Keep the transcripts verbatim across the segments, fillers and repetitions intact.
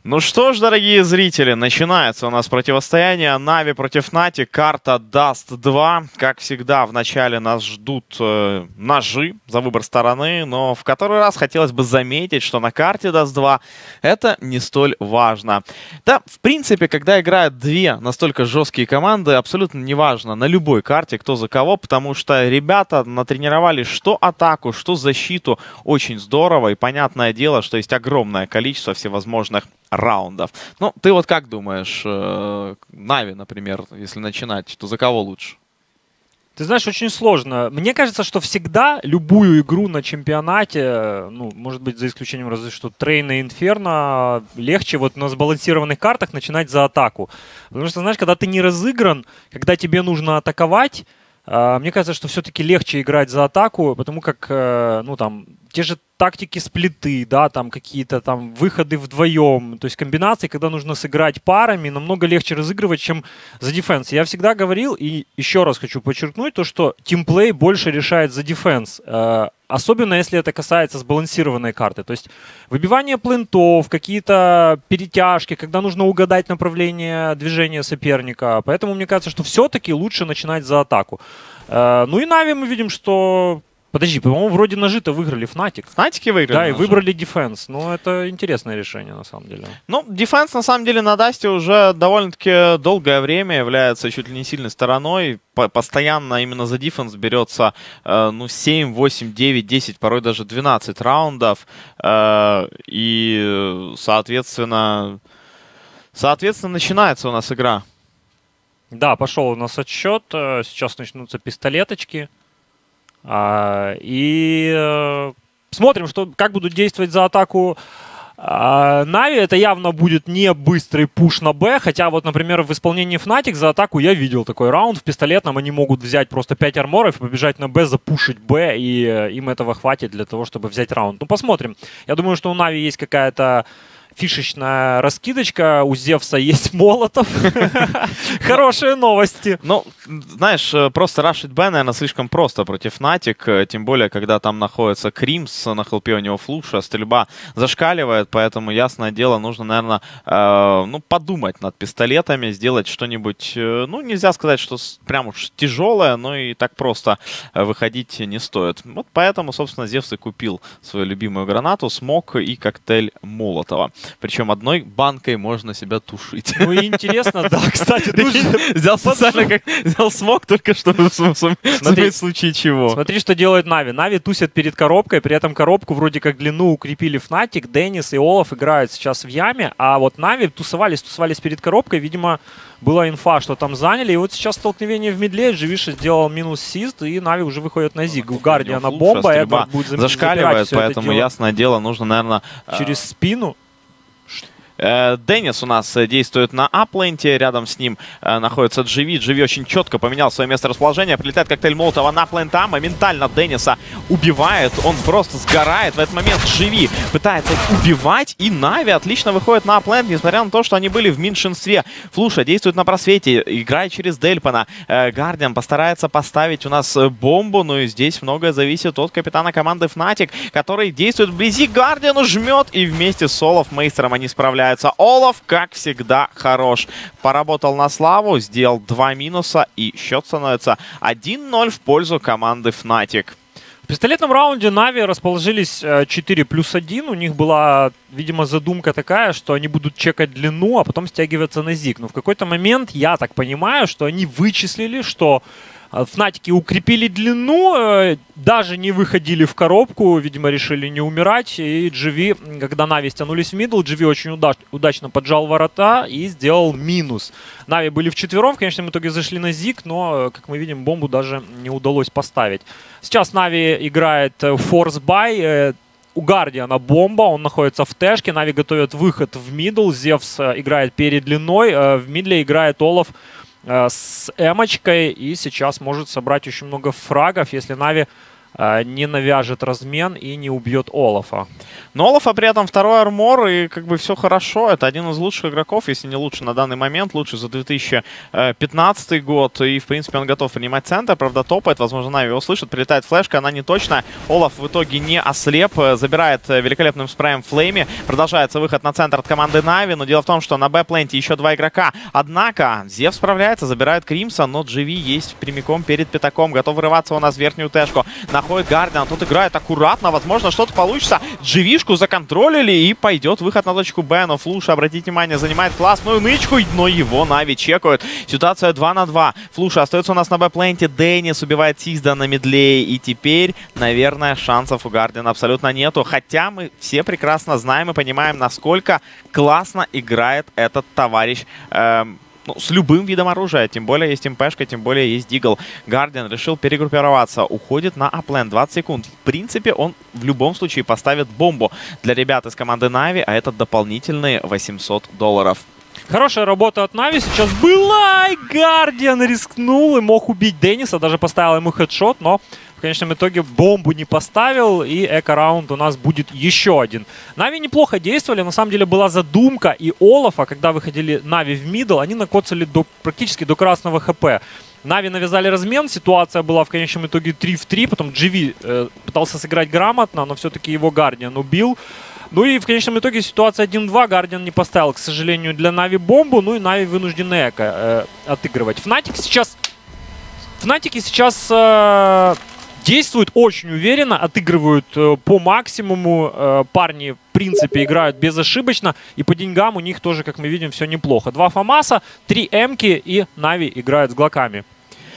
Ну что ж, дорогие зрители, начинается у нас противостояние Нави против Fnatic, карта Даст два. Как всегда, в начале нас ждут э, ножи за выбор стороны, но в который раз хотелось бы заметить, что на карте Даст два это не столь важно. Да, в принципе, когда играют две настолько жесткие команды, абсолютно неважно на любой карте, кто за кого, потому что ребята натренировали что атаку, что защиту очень здорово, и понятное дело, что есть огромное количество всевозможных раундов. Ну, ты вот как думаешь, Нави, например, если начинать, то за кого лучше? Ты знаешь, очень сложно. Мне кажется, что всегда любую игру на чемпионате, ну, может быть, за исключением разве что Трейна и Инферно, легче вот на сбалансированных картах начинать за атаку. Потому что, знаешь, когда ты не разыгран, когда тебе нужно атаковать, мне кажется, что все-таки легче играть за атаку, потому как, ну, там, те же тактики сплиты, да, там какие-то там выходы вдвоем, то есть комбинации, когда нужно сыграть парами, намного легче разыгрывать, чем за дефенс. Я всегда говорил, и еще раз хочу подчеркнуть, то, что тимплей больше решает за дефенс, э, особенно если это касается сбалансированной карты. То есть выбивание плентов, какие-то перетяжки, когда нужно угадать направление движения соперника. Поэтому мне кажется, что все-таки лучше начинать за атаку. Э, ну и Нави мы видим, что... Подожди, по-моему, вроде ножи-то выиграли Fnatic. Fnatic выиграли. Да, и ножи. Выбрали дефенс. Ну, это интересное решение, на самом деле. Ну, дефенс, на самом деле, на Дасте уже довольно-таки долгое время является чуть ли не сильной стороной. По постоянно именно за дефенс берется, э, ну, семь, восемь, девять, десять, порой даже двенадцать раундов. Э, и, соответственно, соответственно, начинается у нас игра. Да, пошел у нас отсчет. Сейчас начнутся пистолеточки. А, и э, смотрим, что, как будут действовать за атаку а, Нави. Это явно будет не быстрый пуш на Б. Хотя вот, например, в исполнении Fnatic за атаку я видел такой раунд. В пистолетном они могут взять просто пять арморов и побежать на Б, запушить Б. И э, им этого хватит для того, чтобы взять раунд. Ну, посмотрим. Я думаю, что у Нави есть какая-то фишечная раскидочка. У Зевса есть Молотов. Хорошие новости. Ну, знаешь, просто рашить Б, наверное, слишком просто против Fnatic. Тем более, когда там находится Кримс, на хелпе у него флуша, стрельба зашкаливает. Поэтому, ясное дело, нужно, наверное, э, ну, подумать над пистолетами, сделать что-нибудь, э, ну, нельзя сказать, что прям уж тяжелое, но и так просто выходить не стоит. Вот поэтому, собственно, Зевс и купил свою любимую гранату, смок и коктейль Молотова. Причем одной банкой можно себя тушить. Ну и интересно, да, кстати, взял специально, как взял смог, только чтобы в случае чего. Смотри, что делает Нави. Нави тусят перед коробкой, при этом коробку вроде как длину укрепили Fnatic, Денис и Олаф играют сейчас в яме, а вот Нави тусовались, тусовались перед коробкой, видимо, была инфа, что там заняли, и вот сейчас столкновение в мидле, Дживиша сделал минус сист, и Нави уже выходят на зиг. У Гардиана бомба, Эдвард будет зашкаливает, поэтому, ясное дело, нужно, наверное... Через спину. Денис у нас действует на апленте, рядом с ним э, находится Дживи. Дживи очень четко поменял свое место расположения. Прилетает коктейль Молотова на плента, моментально Дениса убивает, он просто сгорает. В этот момент Дживи пытается убивать, и Нави отлично выходит на аплент, несмотря на то, что они были в меньшинстве. Флуша действует на просвете, играет через Дельпана. Э, Гардиан постарается поставить у нас бомбу, но и здесь многое зависит от капитана команды Fnatic, который действует вблизи, Гардиану жмет, и вместе с Олаф Мейстером они справляются. Олаф, как всегда, хорош. Поработал на славу, сделал два минуса, и счет становится один ноль в пользу команды Fnatic. В пистолетном раунде Нави расположились четыре плюс один. У них была, видимо, задумка такая, что они будут чекать длину, а потом стягиваться на зиг. Но в какой-то момент, я так понимаю, что они вычислили, что Фнатики укрепили длину, даже не выходили в коробку, видимо, решили не умирать. И Дживи, когда Нави стянулись в мидл, Дживи очень удач удачно поджал ворота и сделал минус. Нави были вчетвером, в конечном итоге зашли на зиг, но, как мы видим, бомбу даже не удалось поставить. Сейчас Нави играет форс бай. У Гардиана бомба, он находится в тэшке, Нави готовят выход в мидл, Зевс играет перед длиной, в мидле играет Олаф с эмочкой и сейчас может собрать очень много фрагов, если Нави не навяжет размен и не убьет Олафа. Но Олафа при этом второй армор, и как бы все хорошо. Это один из лучших игроков, если не лучше на данный момент, лучше за две тысячи пятнадцатый год. И, в принципе, он готов принимать центр, правда, топает. Возможно, Нави его слышит, прилетает флешка, она не точная. Олаф в итоге не ослеп, забирает великолепным спреем Флейми. Продолжается выход на центр от команды Нави, но дело в том, что на Б-пленте еще два игрока. Однако, Зев справляется, забирает Кримса, но джи ви есть прямиком перед пятаком. Готов вырываться у нас в верхнюю тэшку. Находит Гардиан, тут играет аккуратно, возможно, что-то получится. джи ви-шку законтролили, и пойдет выход на точку Б, но Флуша, обратите внимание, занимает классную нычку, но его Нави чекают. Ситуация два на два. Флуша остается у нас на Б-пленте, Деннис убивает Сизда на мидле, и теперь, наверное, шансов у Гардиана абсолютно нету. Хотя мы все прекрасно знаем и понимаем, насколько классно играет этот товарищ эм, ну, с любым видом оружия. Тем более есть МПшка, тем более есть Дигл. Гардиан решил перегруппироваться, уходит на аплен. двадцать секунд. В принципе, он в любом случае поставит бомбу для ребят из команды Нави, а это дополнительные восемьсот долларов. Хорошая работа от Нави сейчас была, и Гардиан рискнул и мог убить Денниса, даже поставил ему хедшот, но в конечном итоге бомбу не поставил, и эко-раунд у нас будет еще один. Нави неплохо действовали, на самом деле была задумка, и Олафа, когда выходили Нави в мидл, они накоцали до, практически до красного хп. Нави навязали размен, ситуация была в конечном итоге три в три, потом джи ви э, пытался сыграть грамотно, но все-таки его Гардиан убил. Ну и в конечном итоге ситуация один-два. Гардиан не поставил, к сожалению, для Нави бомбу. Ну и Нави вынуждены эко э, отыгрывать. Фнатик сейчас... Фнатики сейчас э, действуют очень уверенно, отыгрывают э, по максимуму. Э, парни, в принципе, играют безошибочно. И по деньгам у них тоже, как мы видим, все неплохо. Два Фамаса, три Эмки, и Нави играют с глоками.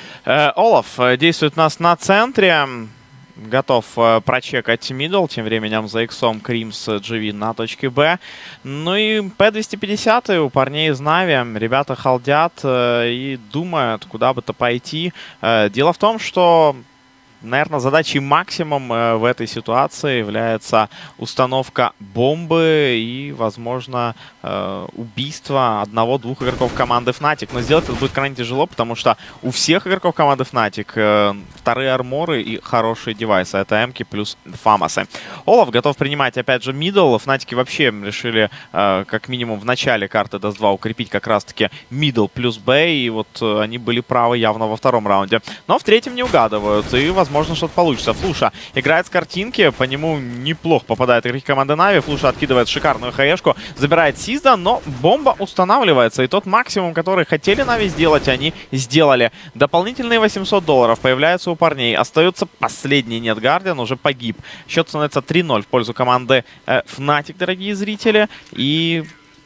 Э, Олаф действует у нас на центре. Готов э, прочекать мидл. Тем временем за иксом Кримс джи ви на точке Б. Ну и П двести пятьдесят у парней из Нави. Ребята халдят э, и думают, куда бы то пойти. Э, дело в том, что, наверное, задачей максимум э, в этой ситуации является установка бомбы и, возможно, э, убийство одного-двух игроков команды Fnatic. Но сделать это будет крайне тяжело, потому что у всех игроков команды Fnatic э, вторые арморы и хорошие девайсы. Это Эмки плюс Фамасы. Олаф готов принимать, опять же, мидл. Фнатики вообще решили, э, как минимум, в начале карты даст два укрепить как раз-таки мидл плюс Б. И вот э, они были правы явно во втором раунде. Но в третьем не угадывают. И, возможно, Возможно, что-то получится. Флуша играет с картинки. По нему неплохо попадает игроки команды Нави. Флуша откидывает шикарную хаешку. Забирает Сизда, но бомба устанавливается. И тот максимум, который хотели Нави сделать, они сделали. Дополнительные восемьсот долларов появляются у парней. Остается последний. Нет, Гардиан уже погиб. Счет становится три ноль в пользу команды э, Fnatic, дорогие зрители. И...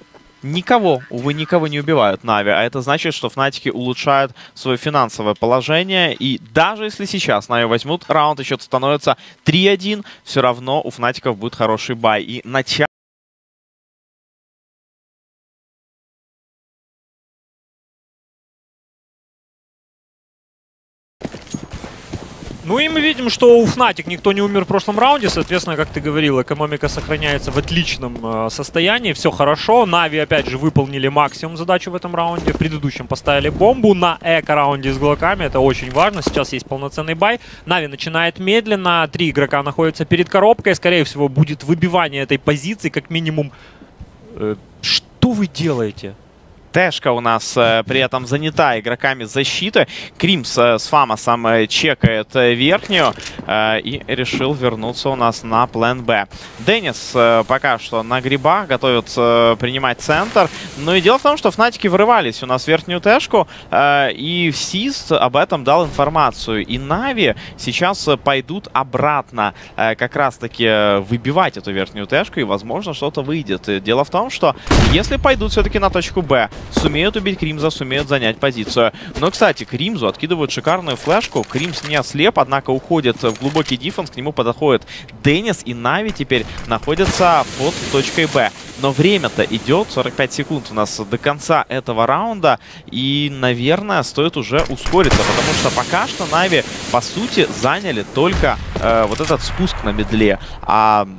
Никого, увы, никого не убивают Нави, а это значит, что Фнатики улучшают свое финансовое положение. И даже если сейчас Нави возьмут раунд, и счет становится три один, все равно у Фнатиков будет хороший бай. И начало... Ну и мы видим, что у Fnatic никто не умер в прошлом раунде. Соответственно, как ты говорил, экономика сохраняется в отличном э, состоянии. Все хорошо. Нави, опять же, выполнили максимум задачу в этом раунде. В предыдущем поставили бомбу на эко-раунде с глоками. Это очень важно. Сейчас есть полноценный бай. Нави начинает медленно. Три игрока находятся перед коробкой. Скорее всего, будет выбивание этой позиции. Как минимум... Э, что вы делаете? Тэшка у нас э, при этом занята игроками защиты. Кримс э, с Фамасом э, чекает э, верхнюю э, и решил вернуться у нас на план Б. Деннис э, пока что на грибах, готовится э, принимать центр. Но и дело в том, что Фнатики врывались у нас в верхнюю тэшку, э, и Сист об этом дал информацию. И Нави сейчас пойдут обратно э, как раз-таки выбивать эту верхнюю тэшку, и, возможно, что-то выйдет. И дело в том, что если пойдут все-таки на точку Б, сумеют убить Кримза, сумеют занять позицию. Но, кстати, Кримзу откидывают шикарную флешку. Кримз не ослеп, однако уходит в глубокий диффенс. К нему подходит Деннис, и Нави теперь находятся под точкой Б. Но время-то идет. сорок пять секунд у нас до конца этого раунда. И, наверное, стоит уже ускориться, потому что пока что Нави, по сути, заняли только э, вот этот спуск на мидле. А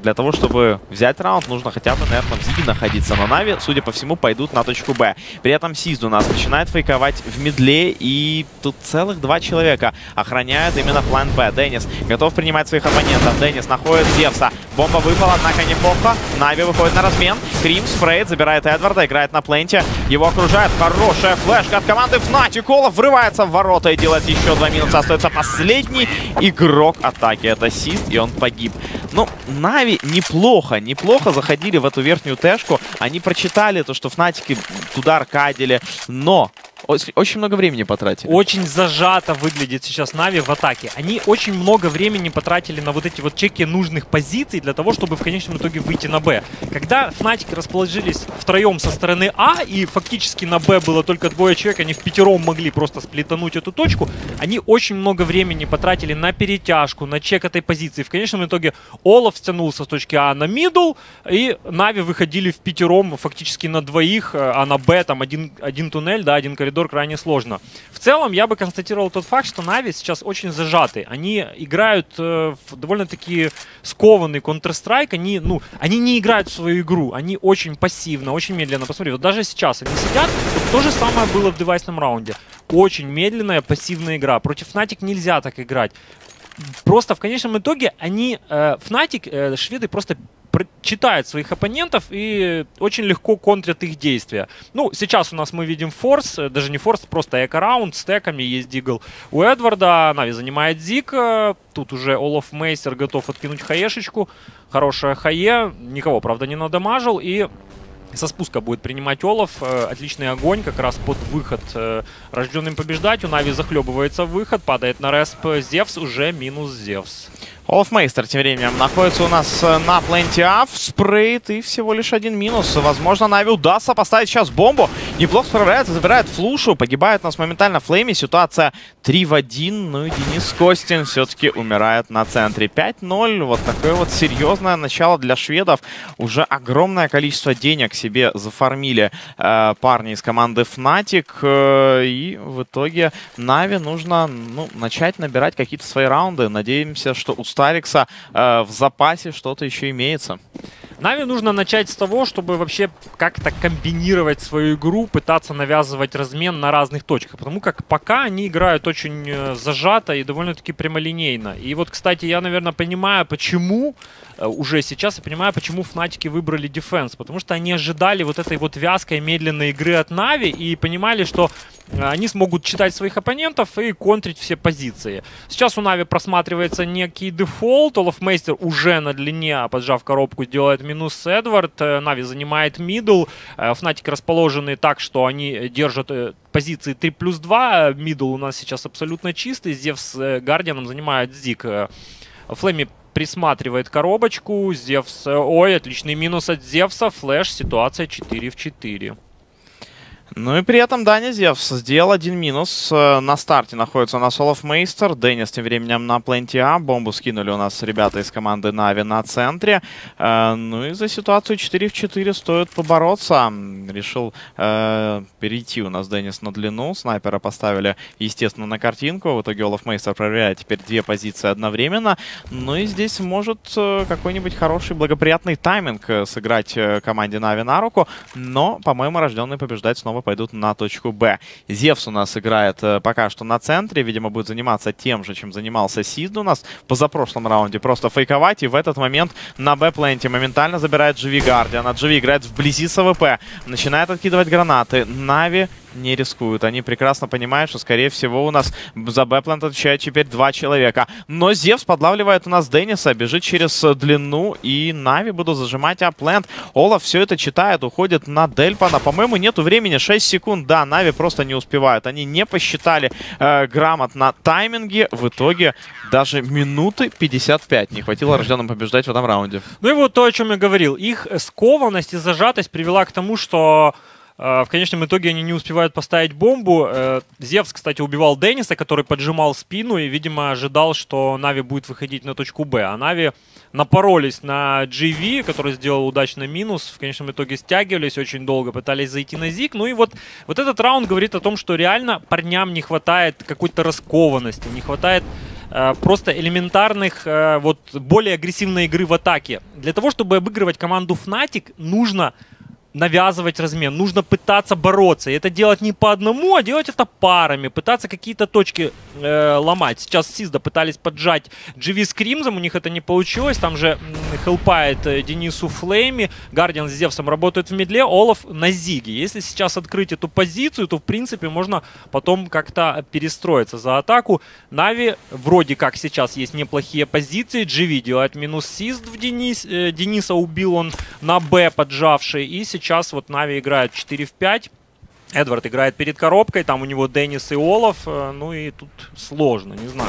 для того, чтобы взять раунд, нужно хотя бы, наверное, в Зиге находиться. Но Нави, судя по всему, пойдут на точку Б. При этом Сизд у нас начинает фейковать в мидле, и тут целых два человека охраняют именно план Б. Денис готов принимать своих оппонентов. Денис находит Зевса. Бомба выпала, однако неплохо. Нави выходит на размен. Крим спрейт, забирает Эдварда, играет на пленте. Его окружает хорошая флешка от команды Fnatic. Олаф врывается в ворота и делает еще два минуса. Остается последний игрок атаки. Это Сизд, и он погиб. Ну, Нави неплохо, неплохо заходили в эту верхнюю тэшку. Они прочитали то, что Фнатики туда аркадили, но очень много времени потратили. Очень зажато выглядит сейчас Нави в атаке. Они очень много времени потратили на вот эти вот чеки нужных позиций для того, чтобы в конечном итоге выйти на Б. Когда Фнатики расположились втроем со стороны А, и фактически на Б было только двое человек, они в пятером могли просто сплетануть эту точку, они очень много времени потратили на перетяжку, на чек этой позиции. В конечном итоге Олаф стянулся с точки А на мидл, и Нави выходили в пятером фактически на двоих, а на Б там один, один туннель, да, один коридор, крайне сложно. В целом, я бы констатировал тот факт, что Нави сейчас очень зажаты. Они играют э, в довольно-таки скованный Counter-Strike. Они, ну, они не играют в свою игру. Они очень пассивно, очень медленно. Посмотри, вот даже сейчас они сидят. Вот то же самое было в девайсном раунде. Очень медленная, пассивная игра. Против Fnatic нельзя так играть. Просто в конечном итоге они, э, Fnatic, э, шведы просто читают своих оппонентов и очень легко контрят их действия. Ну, сейчас у нас мы видим форс, даже не форс, просто эко-раунд с теками, есть дигл у Эдварда, Нави занимает Зиг, тут уже Олаф Мейстер готов откинуть хаешечку, хорошая хае, никого, правда, не надамажил, и со спуска будет принимать Олаф. Отличный огонь, как раз под выход рожденным побеждать. У Нави захлебывается в выход, падает на респ Зевс, уже минус Зевс. Олаф Мейстер тем временем находится у нас на пленте А, спрейт, и всего лишь один минус. Возможно, Нави удастся поставить сейчас бомбу. Неплохо справляется, забирает флушу, погибает у нас моментально Флейми. Ситуация три в один, ну и Денис Костин все-таки умирает на центре. пять ноль, вот такое вот серьезное начало для шведов. Уже огромное количество денег себе зафармили э, парни из команды Fnatic. Э, и в итоге Нави нужно ну, начать набирать какие-то свои раунды. Надеемся, что у Старикса э, в запасе что-то еще имеется. Нави нужно начать с того, чтобы вообще как-то комбинировать свою игру, пытаться навязывать размен на разных точках. Потому как пока они играют очень зажато и довольно-таки прямолинейно. И вот, кстати, я, наверное, понимаю, почему, уже сейчас я понимаю, почему Фнатики выбрали дефенс. Потому что они ожидали вот этой вот вязкой, медленной игры от Нави и понимали, что они смогут читать своих оппонентов и контрить все позиции. Сейчас у Нави просматривается некий дефолт. Олаф Мейстер уже на длине, поджав коробку, делает минус Эдвард. Нави занимает мидл. Фнатики расположены так, что они держат позиции три плюс два. Мидл у нас сейчас абсолютно чистый. Зевс с Гардианом занимает Зиг. Флейми присматривает коробочку. Зевс... Ой, отличный минус от Зевса. Флэш. Ситуация четыре в четыре. Ну и при этом Даня Зевс сделал один минус. На старте находится у нас Олаф Мейстер. Денис тем временем на пленте А. Бомбу скинули у нас ребята из команды Нави на центре. Ну и за ситуацию четыре в четыре стоит побороться. Решил э, перейти у нас Денис на длину. Снайпера поставили, естественно, на картинку. В итоге Олаф Мейстер проверяет теперь две позиции одновременно. Ну и здесь может какой-нибудь хороший, благоприятный тайминг сыграть команде Нави на руку. Но, по-моему, рожденные побеждать снова пойдут на точку Б. Зевс у нас играет э, пока что на центре. Видимо, будет заниматься тем же, чем занимался Сизд у нас в позапрошлом раунде. Просто фейковать. И в этот момент на Б-пленте моментально забирает джи ви Гардиан. А джи ви играет вблизи с АВП. Начинает откидывать гранаты. Нави не рискуют. Они прекрасно понимают, что, скорее всего, у нас за Б-плент отвечает теперь два человека. Но Зевс подлавливает у нас Дениса, бежит через длину, и Нави будут зажимать А-плент. Олаф все это читает, уходит на Дельпана. По-моему, нету времени. шесть секунд. Да, Нави просто не успевают. Они не посчитали э, грамотно тайминги. В итоге даже минуты пятьдесят пять не хватило рожденным побеждать в этом раунде. Ну и вот то, о чем я говорил. Их скованность и зажатость привела к тому, что в конечном итоге они не успевают поставить бомбу. Зевс, кстати, убивал Дениса, который поджимал спину и, видимо, ожидал, что Нави будет выходить на точку Б. А Нави напоролись на джи ви, который сделал удачный минус. В конечном итоге стягивались очень долго, пытались зайти на Зиг. Ну и вот, вот этот раунд говорит о том, что реально парням не хватает какой-то раскованности, не хватает э, просто элементарных, э, вот более агрессивной игры в атаке. Для того, чтобы обыгрывать команду Fnatic, нужно навязывать размен, нужно пытаться бороться. И это делать не по одному, а делать это парами, пытаться какие-то точки э, ломать. Сейчас Сизда пытались поджать джи ви с Кримзом, у них это не получилось. Там же хелпает э, Денису Флейми, Гардиан с Зевсом работают в мидле, Олаф на Зиге. Если сейчас открыть эту позицию, то в принципе можно потом как-то перестроиться за атаку. Нави вроде как сейчас есть неплохие позиции. джи ви делает минус Сизд в Денис, э, Дениса убил он на Б поджавший. И сейчас Сейчас вот Нави играют четыре в пять. Эдвард играет перед коробкой. Там у него Денис и Олаф. Ну и тут сложно. Не знаю,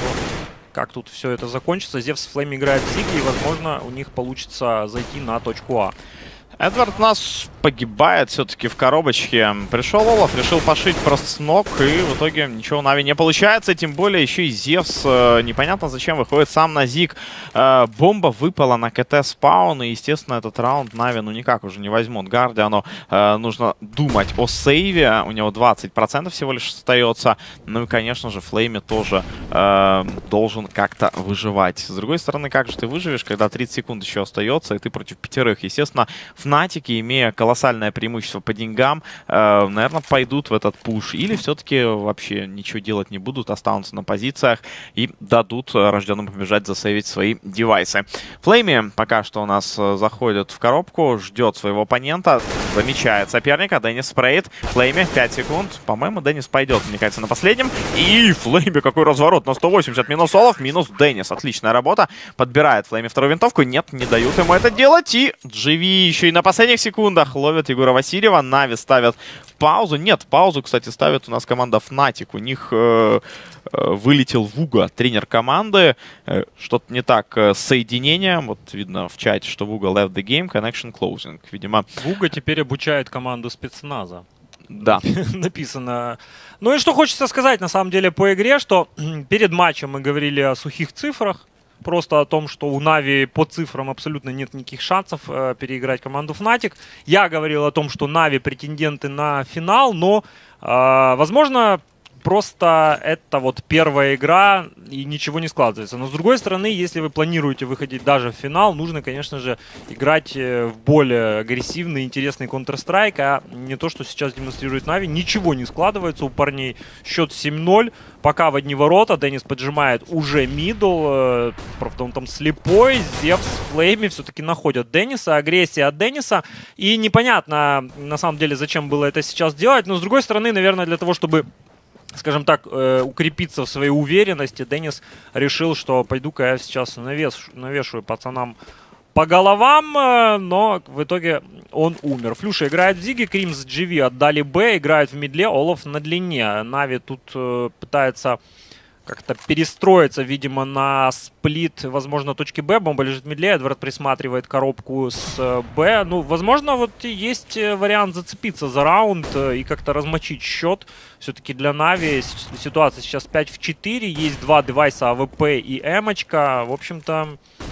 как тут все это закончится. Зевс Флейм играет в Зиг. И, возможно, у них получится зайти на точку А. Эдвард у нас погибает все-таки в коробочке. Пришел Олаф, решил пошить просто с ног, и в итоге ничего у Нави не получается. Тем более еще и Зевс э, непонятно зачем выходит сам на Зиг. Э, бомба выпала на КТ спаун, и естественно этот раунд Нави ну никак уже не возьмут. Гардиану э, нужно думать о сейве, у него двадцать процентов всего лишь остается. Ну и конечно же Флейми тоже э, должен как-то выживать. С другой стороны, как же ты выживешь, когда тридцать секунд еще остается, и ты против пятерых. Естественно, Фнатики, имея колоссальное преимущество по деньгам, э, наверное, пойдут в этот пуш. Или все-таки вообще ничего делать не будут, останутся на позициях и дадут рожденным побежать засейвить свои девайсы. Флейми пока что у нас заходит в коробку, ждет своего оппонента, замечает соперника. Денис спреет. Флейми пять секунд. По-моему, Денис пойдет, мне кажется, на последнем. И Флейми какой разворот на сто восемьдесят. Минус Олаф, минус Денис. Отличная работа. Подбирает Флейми вторую винтовку. Нет, не дают ему это делать. И джи ви еще и на последних секундах ловят Егора Васильева. Нави ставят паузу. Нет, паузу, кстати, ставит у нас команда Fnatic. У них э, э, вылетел Вуга, тренер команды. Э, Что-то не так э, с соединением. Вот видно в чате, что Вуга left the game, connection closing. Видимо... Вуга теперь обучает команду спецназа. Да. Написано. Ну и что хочется сказать, на самом деле, по игре, что перед матчем мы говорили о сухих цифрах. Просто о том, что у Нави по цифрам абсолютно нет никаких шансов э, переиграть команду Fnatic. Я говорил о том, что Нави претенденты на финал, но, э, возможно, просто это вот первая игра и ничего не складывается. Но с другой стороны, если вы планируете выходить даже в финал, нужно, конечно же, играть в более агрессивный, интересный Counter-Strike, а не то, что сейчас демонстрирует Нави. Ничего не складывается у парней. Счет семь ноль. Пока в одни ворота. Денис поджимает уже мидл. Правда, он там слепой. Зевс, Флейми все-таки находят Дениса. Агрессия от Дениса. И непонятно, на самом деле, зачем было это сейчас делать. Но, с другой стороны, наверное, для того, чтобы, скажем так, э, укрепиться в своей уверенности, Денис решил, что пойду-ка я сейчас навеш, навешиваю пацанам по головам, э, но в итоге он умер. Флюша играет в Зиге, Кримс с джи ви отдали Б, играют в мидле, Олаф на длине. Нави тут э, пытается как-то перестроиться, видимо, на сплит, возможно, точки Б. Бомба лежит в мидле, Эдвард присматривает коробку с Б. Ну, возможно, вот есть вариант зацепиться за раунд и как-то размочить счет. Все-таки для Нави ситуация сейчас пять в четыре. Есть два девайса АВП и Эмочка. В общем-то,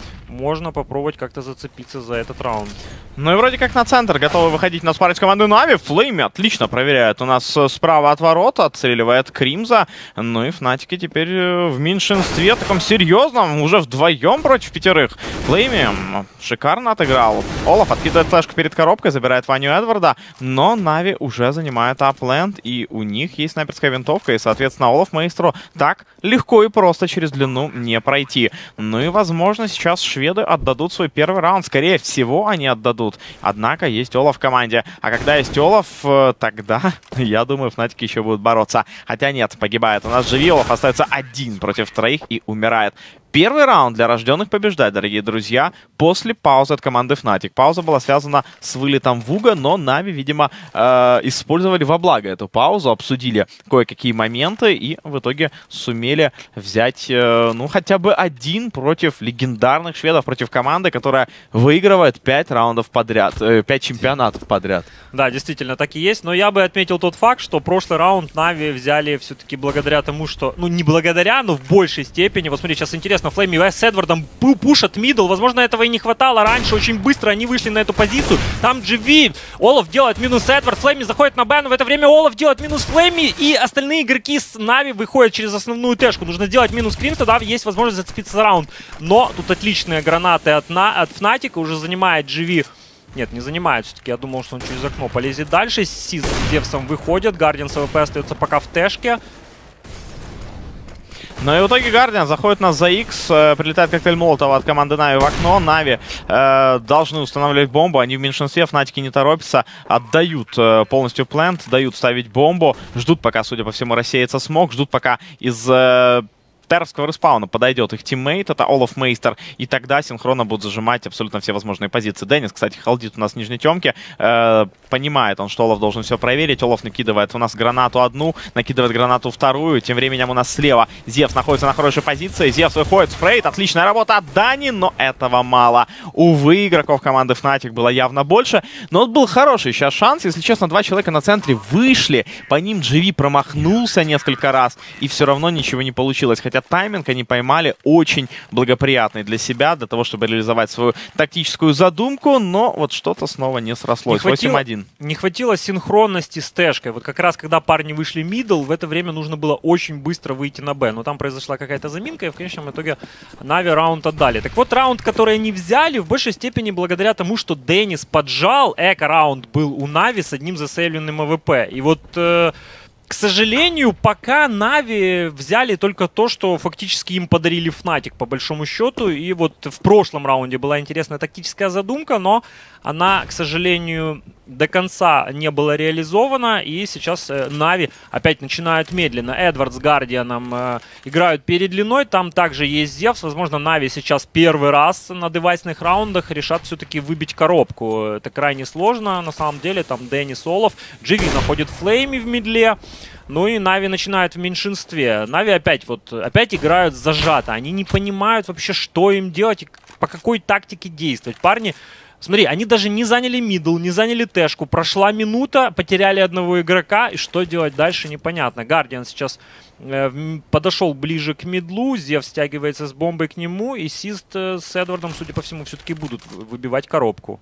можно попробовать как-то зацепиться за этот раунд. Ну и вроде как на центр готовы выходить на спарить команду Нави. Флейми отлично проверяет у нас справа от ворот, отстреливает Кримза. Ну и Фнатики теперь в меньшинстве, таком серьезном, уже вдвоем против пятерых. Флейми шикарно отыграл. Олаф откидывает флешку перед коробкой, забирает Ваню Эдварда, но Нави уже занимает апленд, и у них есть снайперская винтовка, и, соответственно, Олаф Мейстро так легко и просто через длину не пройти. Ну и, возможно, сейчас шведы отдадут свой первый раунд. Скорее всего, они отдадут. Однако есть Олаф в команде. А когда есть Олаф, тогда, я думаю, Фнатики еще будут бороться. Хотя нет, погибает. У нас джи ви. Олаф остается один против троих и умирает. Первый раунд для рожденных побеждать, дорогие друзья, после паузы от команды Fnatic. Пауза была связана с вылетом Вуга, но Нави, видимо, э, использовали во благо эту паузу, обсудили кое-какие моменты и в итоге сумели взять, э, ну, хотя бы один против легендарных шведов, против команды, которая выигрывает пять раундов подряд, э, пять чемпионатов подряд. Да, действительно, так и есть, но я бы отметил тот факт, что прошлый раунд Нави взяли все-таки благодаря тому, что, ну, не благодаря, но в большей степени. Вот смотри, сейчас интересно интересно. Флейми с Эдвардом пушат мидл. Возможно, этого и не хватало раньше. Очень быстро они вышли на эту позицию. Там джи ви. Олаф делает минус Эдвард. Флейми заходит на Бен. В это время Олаф делает минус Флейми. И остальные игроки с Нави выходят через основную тэшку. Нужно сделать минус Крим, тогда есть возможность зацепиться за раунд. Но тут отличные гранаты от, на... от Фнатика. Уже занимает джи ви. Нет, не занимает все-таки. Я думал, что он через окно полезет дальше. Сиз с Зевсом выходит. Гардиан с АВП остается пока в тэшке. Ну и в итоге Гардиан заходит на зет икс, э, прилетает коктейль Молотова от команды Нави в окно. Нави э, должны устанавливать бомбу, они в меньшинстве, Фнатики не торопятся, отдают э, полностью плент, дают ставить бомбу, ждут пока, судя по всему, рассеется смог, ждут пока из... Э, терровского респауна подойдет их тиммейт, это Олаф Мейстер, и тогда синхронно будут зажимать абсолютно все возможные позиции. Деннис, кстати, халдит у нас в нижней темке, э, понимает он, что Олаф должен все проверить. Олаф накидывает у нас гранату одну, накидывает гранату вторую, тем временем у нас слева Зевс находится на хорошей позиции, Зевс выходит, спрейт, отличная работа от Дани, но этого мало. Увы, игроков команды Fnatic было явно больше, но вот был хороший сейчас шанс, если честно, два человека на центре вышли, по ним джи ви промахнулся несколько раз, и все равно ничего не получилось, хотя тайминг они поймали очень благоприятный для себя, для того, чтобы реализовать свою тактическую задумку, но вот что-то снова не срослось. восемь один. Не хватило синхронности с тэшкой. Вот как раз, когда парни вышли мидл, в это время нужно было очень быстро выйти на Б. Но там произошла какая-то заминка, и в конечном итоге Нави раунд отдали. Так вот, раунд, который они взяли, в большей степени благодаря тому, что Деннис поджал. Эко-раунд был у Нави с одним засейвленным АВП. И вот... Э К сожалению, пока Нави взяли только то, что фактически им подарили Fnatic, по большому счету. И вот в прошлом раунде была интересная тактическая задумка, но она, к сожалению, до конца не была реализована. И сейчас э, Нави опять начинают медленно. Эдвард с Гардианом э, играют перед длиной. Там также есть Зевс. Возможно, Нави сейчас первый раз на девайсных раундах решат все-таки выбить коробку. Это крайне сложно. На самом деле, там Деннис, Олаф. джи ви находит Флейми в мидле. Ну и Нави начинают в меньшинстве. Нави опять вот опять играют зажато. Они не понимают вообще, что им делать и по какой тактике действовать. Парни, смотри, они даже не заняли мидл, не заняли тэшку. Прошла минута, потеряли одного игрока. И что делать дальше, непонятно. Гардиан сейчас э, подошел ближе к мидлу. Зев стягивается с бомбой к нему. И Сист э, с Эдвардом, судя по всему, все-таки будут выбивать коробку.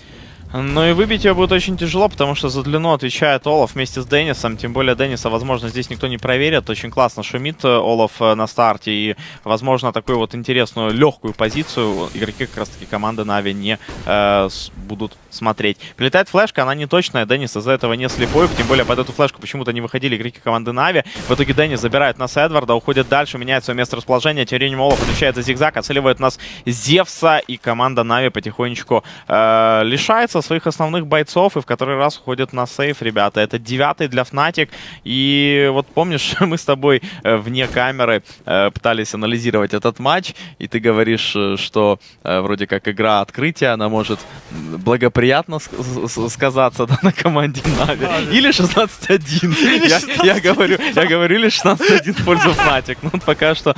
Ну и выбить ее будет очень тяжело, потому что за длину отвечает Олаф вместе с Деннисом. Тем более Денниса, возможно, здесь никто не проверит. Очень классно шумит Олаф на старте. И, возможно, такую вот интересную, легкую позицию игроки как раз-таки команды Нави не э, будут смотреть. Прилетает флешка, она не точная. Деннис из-за этого не слепой. Тем более под эту флешку почему-то не выходили игроки команды Нави. В итоге Деннис забирает нас Эдварда, уходит дальше, меняет свое место расположения. Тем временем Олаф отвечает за зигзаг, оцеливает нас Зевса. И команда Нави потихонечку э, лишается своих основных бойцов и в который раз уходят на сейф, ребята. Это девятый для Fnatic. И вот помнишь, мы с тобой э, вне камеры э, пытались анализировать этот матч, и ты говоришь, что э, вроде как игра открытия, она может благоприятно сказаться да, на команде Нави. Или шестнадцать один. Я, я говорю, я говорю, или шестнадцать один в пользу Fnatic. Ну, пока что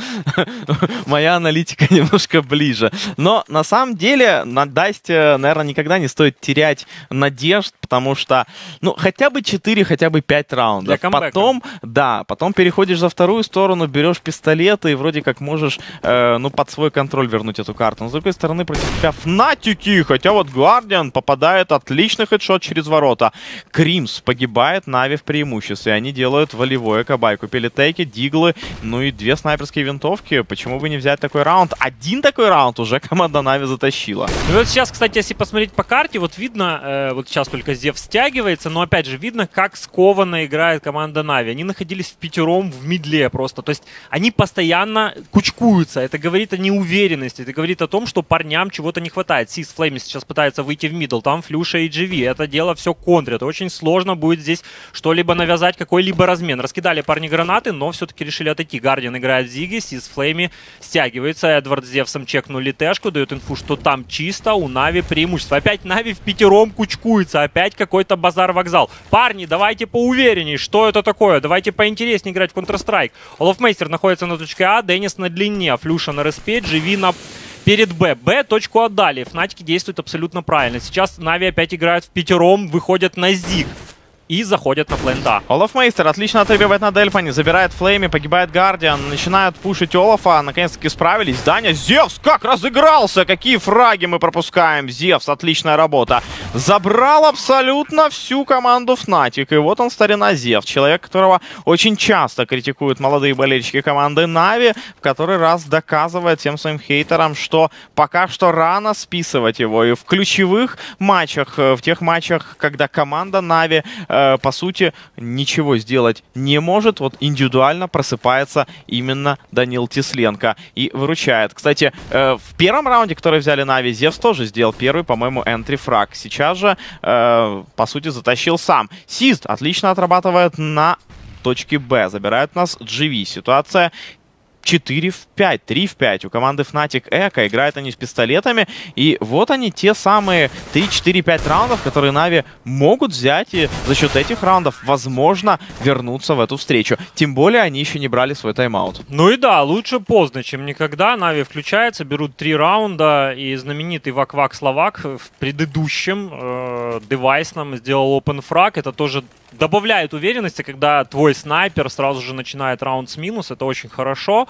моя аналитика немножко ближе. Но на самом деле на Дасте, наверное, никогда не стоит терять надежд, потому что, ну, хотя бы четыре, хотя бы пять раундов. Потом, да, потом переходишь за вторую сторону, берешь пистолет и вроде как можешь, э, ну, под свой контроль вернуть эту карту. Но с другой стороны, против тебя Фнатики, хотя вот Гардиан попадает отличный хедшот через ворота. Кримс погибает, Нави в преимуществе. Они делают волевое кабай. Купили тейки, диглы, ну и две снайперские винтовки. Почему бы не взять такой раунд? Один такой раунд уже команда Нави затащила. Ну вот сейчас, кстати, если посмотреть по карте, вот видно, э, вот сейчас только Зев стягивается, но опять же видно, как скованно играет команда Нави. Они находились в пятером в мидле просто. То есть они постоянно кучкуются. Это говорит о неуверенности. Это говорит о том, что парням чего-то не хватает. Сис Флейми сейчас пытается выйти в мидл. Там Флюша и джи ви. Это дело все контрит. Очень сложно будет здесь что-либо навязать, какой-либо размен. Раскидали парни гранаты, но все-таки решили отойти. Гардиан играет Зиги, Сис Флейми стягивается. Эдвард с Зевсом чекнули тэшку, дают инфу, что там чисто. У Нави преимущество. Опять Нави в пятером кучкуется. Опять какой-то базар-вокзал. Парни, давайте поуверенней. Что это такое? Давайте поинтереснее играть в Counter-Strike. Олафмейстер находится на точке А, Деннис на длине, Флюша на респе, джи ви на... перед Б. Б точку отдали. Фнатики действуют абсолютно правильно. Сейчас Нави опять играют в пятером, выходят на Зиг. и заходят на плента. Олафмейстер отлично отыгрывает на Дельфане, забирает Флейми, погибает Гардиан, начинают пушить Олафа, наконец-таки справились. Даня, Зевс как разыгрался, какие фраги мы пропускаем. Зевс, отличная работа. Забрал абсолютно всю команду Фнатик, и вот он, старина Зевс, человек, которого очень часто критикуют молодые болельщики команды Нави, в который раз доказывает всем своим хейтерам, что пока что рано списывать его, и в ключевых матчах, в тех матчах, когда команда Нави по сути, ничего сделать не может. Вот индивидуально просыпается именно Данил Тесленко и выручает. Кстати, в первом раунде, который взяли Нави, Зевс тоже сделал первый, по-моему, энтри-фраг. Сейчас же, по сути, затащил сам. Сист отлично отрабатывает на точке Б. Забирает нас джи ви. Ситуация четыре в пять, три в пять. У команды Fnatic Эко играют они с пистолетами. И вот они, те самые три, четыре, пять раундов, которые Нави могут взять. И за счет этих раундов, возможно, вернуться в эту встречу. Тем более, они еще не брали свой тайм-аут. Ну и да, лучше поздно, чем никогда. Нави включается, берут три раунда. И знаменитый Вак-Вак Словак в предыдущем э, девайсном сделал open frag. Это тоже добавляет уверенности, когда твой снайпер сразу же начинает раунд с минус. Это очень хорошо.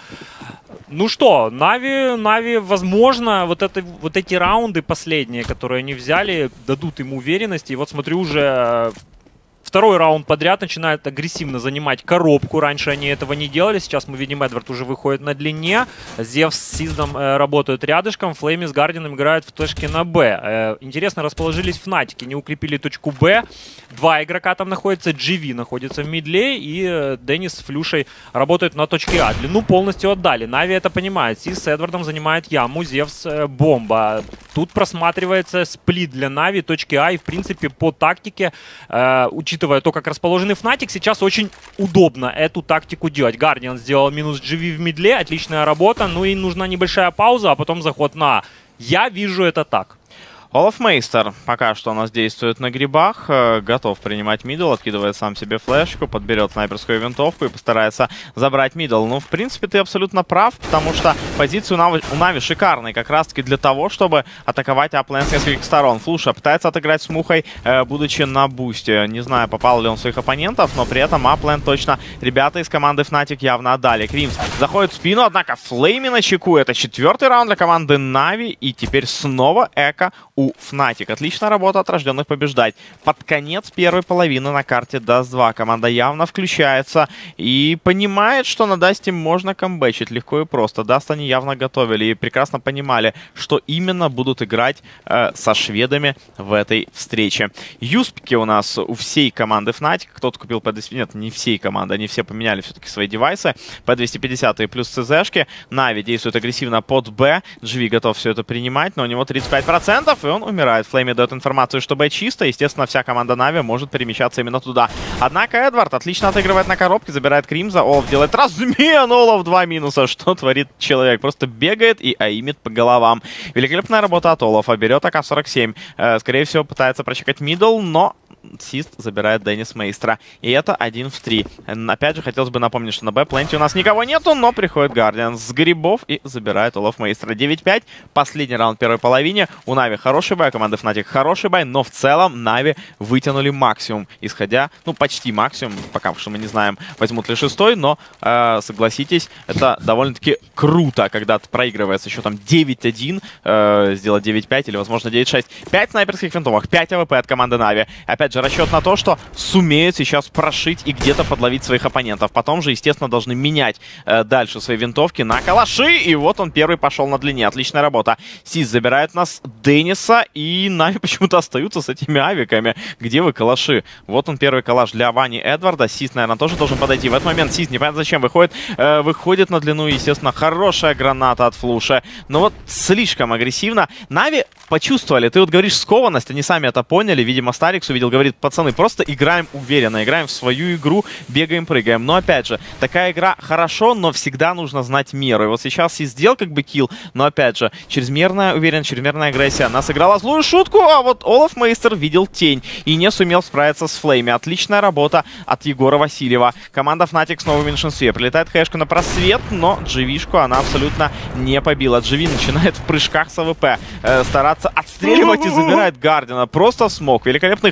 Ну что, Нави, Нави, возможно, вот, это, вот эти раунды последние, которые они взяли, дадут им уверенности. И вот смотрю, уже второй раунд подряд начинает агрессивно занимать коробку. Раньше они этого не делали. Сейчас мы видим, Эдвард уже выходит на длине. Зевс с Сиздом э, работают рядышком. Флейми с Гардианом играют в точке на Б. Э, интересно расположились Фнатики. Не укрепили точку Б. Два игрока там находятся. джи ви находится в мидле. И э, Денис с Флюшей работают на точке А. Длину полностью отдали. Нави это понимает. Сиз с Эдвардом занимает яму. Зевс э, бомба. Тут просматривается сплит для Нави точки А. И в принципе по тактике, э, учитывая то, как расположены Fnatic, сейчас очень удобно эту тактику делать. Гардиан сделал минус джи ви в мидле, отличная работа, ну и нужна небольшая пауза, а потом заход на А. Я вижу это так. Олафмейстер пока что у нас действует на грибах, готов принимать мидл, откидывает сам себе флешку, подберет снайперскую винтовку и постарается забрать мидл. Ну, в принципе, ты абсолютно прав, потому что позиция у Нави, у Нави шикарная, как раз-таки для того, чтобы атаковать аплейн с нескольких сторон. Флуша пытается отыграть с Мухой, будучи на бусте. Не знаю, попал ли он в своих оппонентов, но при этом аплейн точно ребята из команды Fnatic явно отдали. Кримс заходит в спину, однако Флейми на чеку. Это четвертый раунд для команды Нави, и теперь снова Эко у Fnatic. Отличная работа от рожденных побеждать. Под конец первой половины на карте даст два. Команда явно включается и понимает, что на Дасте можно камбэчить легко и просто. Даст они явно готовили и прекрасно понимали, что именно будут играть э, со шведами в этой встрече. Юспики у нас у всей команды Fnatic. Кто-то купил пэ двести пятьдесят. Нет, не всей команды. Они все поменяли все-таки свои девайсы. пэ двести пятьдесят и плюс ЦЗшки. Нави действует агрессивно под Б. джи ви готов все это принимать, но у него тридцать пять процентов, и он умирает. Флейми дает информацию, что Б чисто. Естественно, вся команда Нави может перемещаться именно туда. Однако Эдвард отлично отыгрывает на коробке, забирает Кримза. Олаф делает размен. Олаф два минуса. Что творит человек? Просто бегает и аимит по головам. Великолепная работа от Олафа. Берет а ка сорок семь. Э, скорее всего, пытается прочекать мидл, но Сист забирает Денис Мейстера. И это один в три. Опять же, хотелось бы напомнить, что на Б-пленте у нас никого нету, но приходит Гардиан с грибов и забирает Олаф Мейстера. девять пять. Последний раунд первой половине. У Нави хороший бай, команда Fnatic хороший бай, но в целом Нави вытянули максимум, исходя, ну, почти максимум, пока что мы не знаем, возьмут ли шестой, но, э, согласитесь, это довольно-таки круто, когда ты проигрывается еще там девять один, э, сделать девять пять или, возможно, девять шесть. пять снайперских винтовок, пять АВП от команды Нави. Опять же, расчет на то, что сумеют сейчас прошить и где-то подловить своих оппонентов. Потом же, естественно, должны менять э, дальше свои винтовки на калаши. И вот он первый пошел на длине. Отличная работа. Сиз забирает нас Дениса, и Нави почему-то остаются с этими авиками. Где вы, калаши? Вот он, первый калаш для Вани Эдварда. Сиз, наверное, тоже должен подойти. В этот момент Сиз, непонятно зачем, выходит, э, выходит на длину. Естественно, хорошая граната от Флуша. Но вот слишком агрессивно. Нави почувствовали. Ты вот говоришь скованность, они сами это поняли. Видимо, Старикс увидел, говорит: пацаны, просто играем уверенно, играем в свою игру, бегаем, прыгаем. Но опять же, такая игра хорошо, но всегда нужно знать меру. И вот сейчас и сделал как бы килл, но опять же, чрезмерная уверенность, чрезмерная агрессия. Она сыграла злую шутку, а вот Олафмейстер видел тень и не сумел справиться с Флейми. Отличная работа от Егора Васильева. Команда Fnatic снова в меньшинстве. Прилетает хэшка на просвет, но джи ви-шку она абсолютно не побила. джи ви начинает в прыжках с АВП э, стараться отстреливать и забирает Гардиана. Просто смог. Великолепный хедшот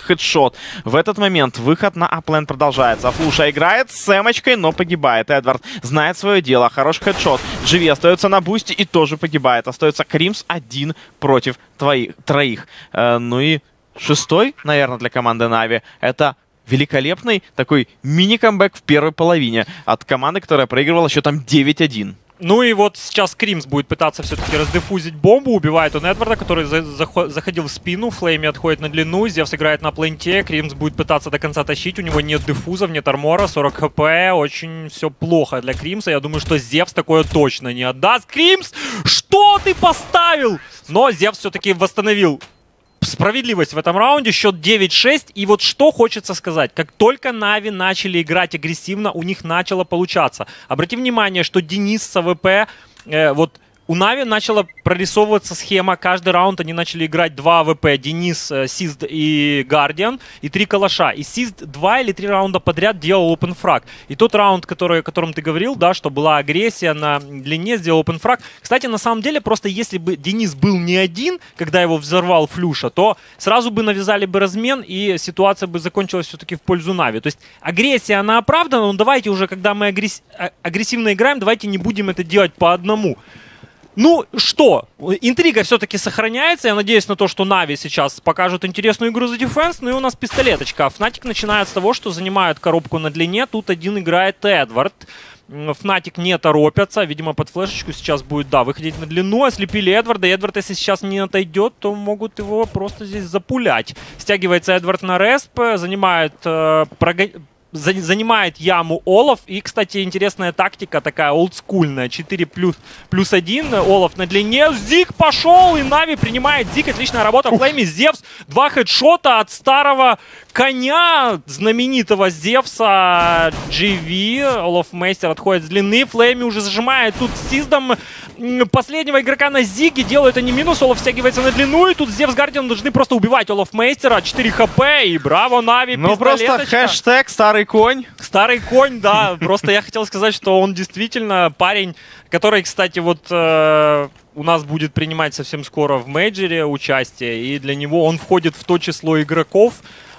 хедшот. В этот момент выход на аплен продолжается. Флуша играет с эмочкой, но погибает. Эдвард знает свое дело. Хороший хедшот. Дживи остается на бусте и тоже погибает. Остается Кримс один против твоих, троих. Э, ну и шестой, наверное, для команды Нави это великолепный такой мини-камбэк в первой половине от команды, которая проигрывала счетом девять один. Ну и вот сейчас Кримс будет пытаться все-таки раздефузить бомбу. Убивает он Эдварда, который за заходил в спину. Флейми отходит на длину. Зевс играет на пленте. Кримс будет пытаться до конца тащить. У него нет дефузов, нет армора. сорок хп. Очень все плохо для Кримса. Я думаю, что Зевс такое точно не отдаст. Кримс, что ты поставил? Но Зевс все-таки восстановил справедливость в этом раунде. Счет девять шесть. И вот что хочется сказать. Как только Нави начали играть агрессивно, у них начало получаться. Обрати внимание, что Денис с АВП, э, вот у Нави начала прорисовываться схема. Каждый раунд они начали играть два АВП. Денис, э, Сизд и Гардиан. И три калаша. И Сизд два или три раунда подряд делал опенфраг. И тот раунд, который, о котором ты говорил, да, что была агрессия на длине, сделал опенфраг. Кстати, на самом деле, просто если бы Денис был не один, когда его взорвал Флюша, то сразу бы навязали бы размен, и ситуация бы закончилась все-таки в пользу Нави. То есть агрессия, она оправдана, но давайте уже, когда мы агресс... агрессивно играем, давайте не будем это делать по одному. Ну что, интрига все-таки сохраняется. Я надеюсь на то, что Нави сейчас покажут интересную игру за дефенс. Ну и у нас пистолеточка. Фнатик начинает с того, что занимают коробку на длине. Тут один играет Эдвард. Фнатик не торопятся. Видимо, под флешечку сейчас будет, да, выходить на длину. Ослепили Эдварда. Эдвард, если сейчас не отойдет, то могут его просто здесь запулять. Стягивается Эдвард на респ. Занимает... Э, прог... Занимает яму Олаф. И, кстати, интересная тактика, такая олдскульная. четыре плюс один. Олаф на длине. Зиг пошел, и Нави принимает Зиг. Отличная работа Флейми. Зевс. Два хедшота от старого коня знаменитого Зевса. джи ви. Олаф Мейстер отходит с длины. Флейми уже зажимает тут с Сиздом последнего игрока на Зиге. Делают они минус. Олаф стягивается на длину. И тут Зевс Гардиан должны просто убивать Олаф Мейстера. четыре хп. И браво, Нави. Ну просто хэштег старый конь. Старый конь, да. Просто я хотел сказать, что он действительно парень, который, кстати, вот э, у нас будет принимать совсем скоро в мейджоре участие. И для него он входит в то число игроков.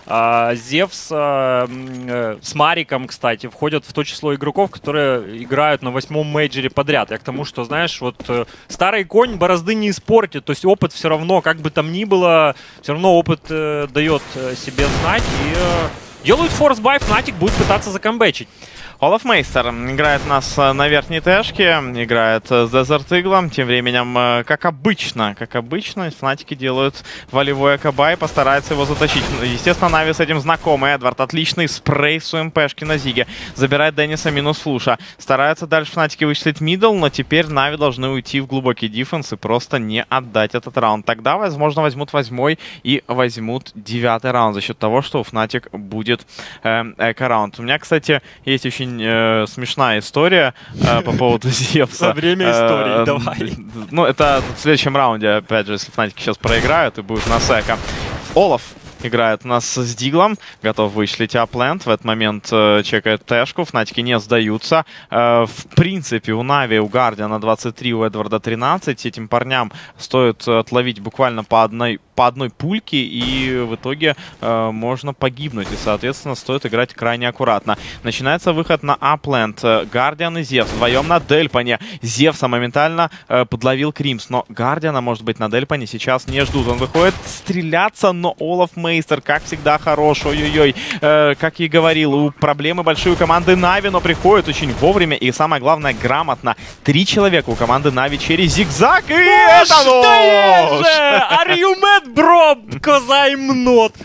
Э, Зевс э, э, с Мариком, кстати, входят в то число игроков, которые играют на восьмом мейджоре подряд. Я к тому, что, знаешь, вот э, старый конь борозды не испортит. То есть опыт все равно, как бы там ни было, все равно опыт э, дает э, себе знать. И... Э, Делают форс-бай, Фнатик будет пытаться закомбэчить. Олаф Мейстер играет у нас на верхней тэшке, играет с Desert Eagle. Тем временем, как обычно, как обычно, Фнатики делают волевой акабай, постараются его затащить. Естественно, Нави с этим знакомый. Эдвард отличный спрей с УМПшки на Зиге. Забирает Денниса минус Флуша. Стараются дальше Фнатики вычислить мидл, но теперь Нави должны уйти в глубокий дефенс и просто не отдать этот раунд. Тогда, возможно, возьмут восьмой и возьмут девятый раунд за счет того, что у Фнатик будет э, эко-раунд. У меня, кстати, есть очень Э, смешная история э, по поводу Зевса. Во время истории, э, давай. Ну, это в следующем раунде, опять же, если Фнатики сейчас проиграют, и будет на сека. Олаф играет у нас с Диглом, готов вычислить аплент. В этот момент э, чекает тэшку, Фнатики не сдаются. Э, в принципе, у Нави, у Гардиана двадцать три, у Эдварда тринадцать. Этим парням стоит отловить буквально по одной, по одной пульке, и в итоге э, можно погибнуть. И, соответственно, стоит играть крайне аккуратно. Начинается выход на аплент. Гардиан и Зевс вдвоем на Дельпане. Зевса моментально э, подловил Кримс, но Гардиана, может быть, на Дельпане сейчас не ждут. Он выходит стреляться, но Олаф Мейстер, как всегда, хорош. Ой-ой-ой. Э, как и говорил, у проблемы большие у команды Нави, но приходит очень вовремя и, самое главное, грамотно. Три человека у команды Нави через зигзаг, и нож, это нож! Are you mad, bro? Cause I'm not.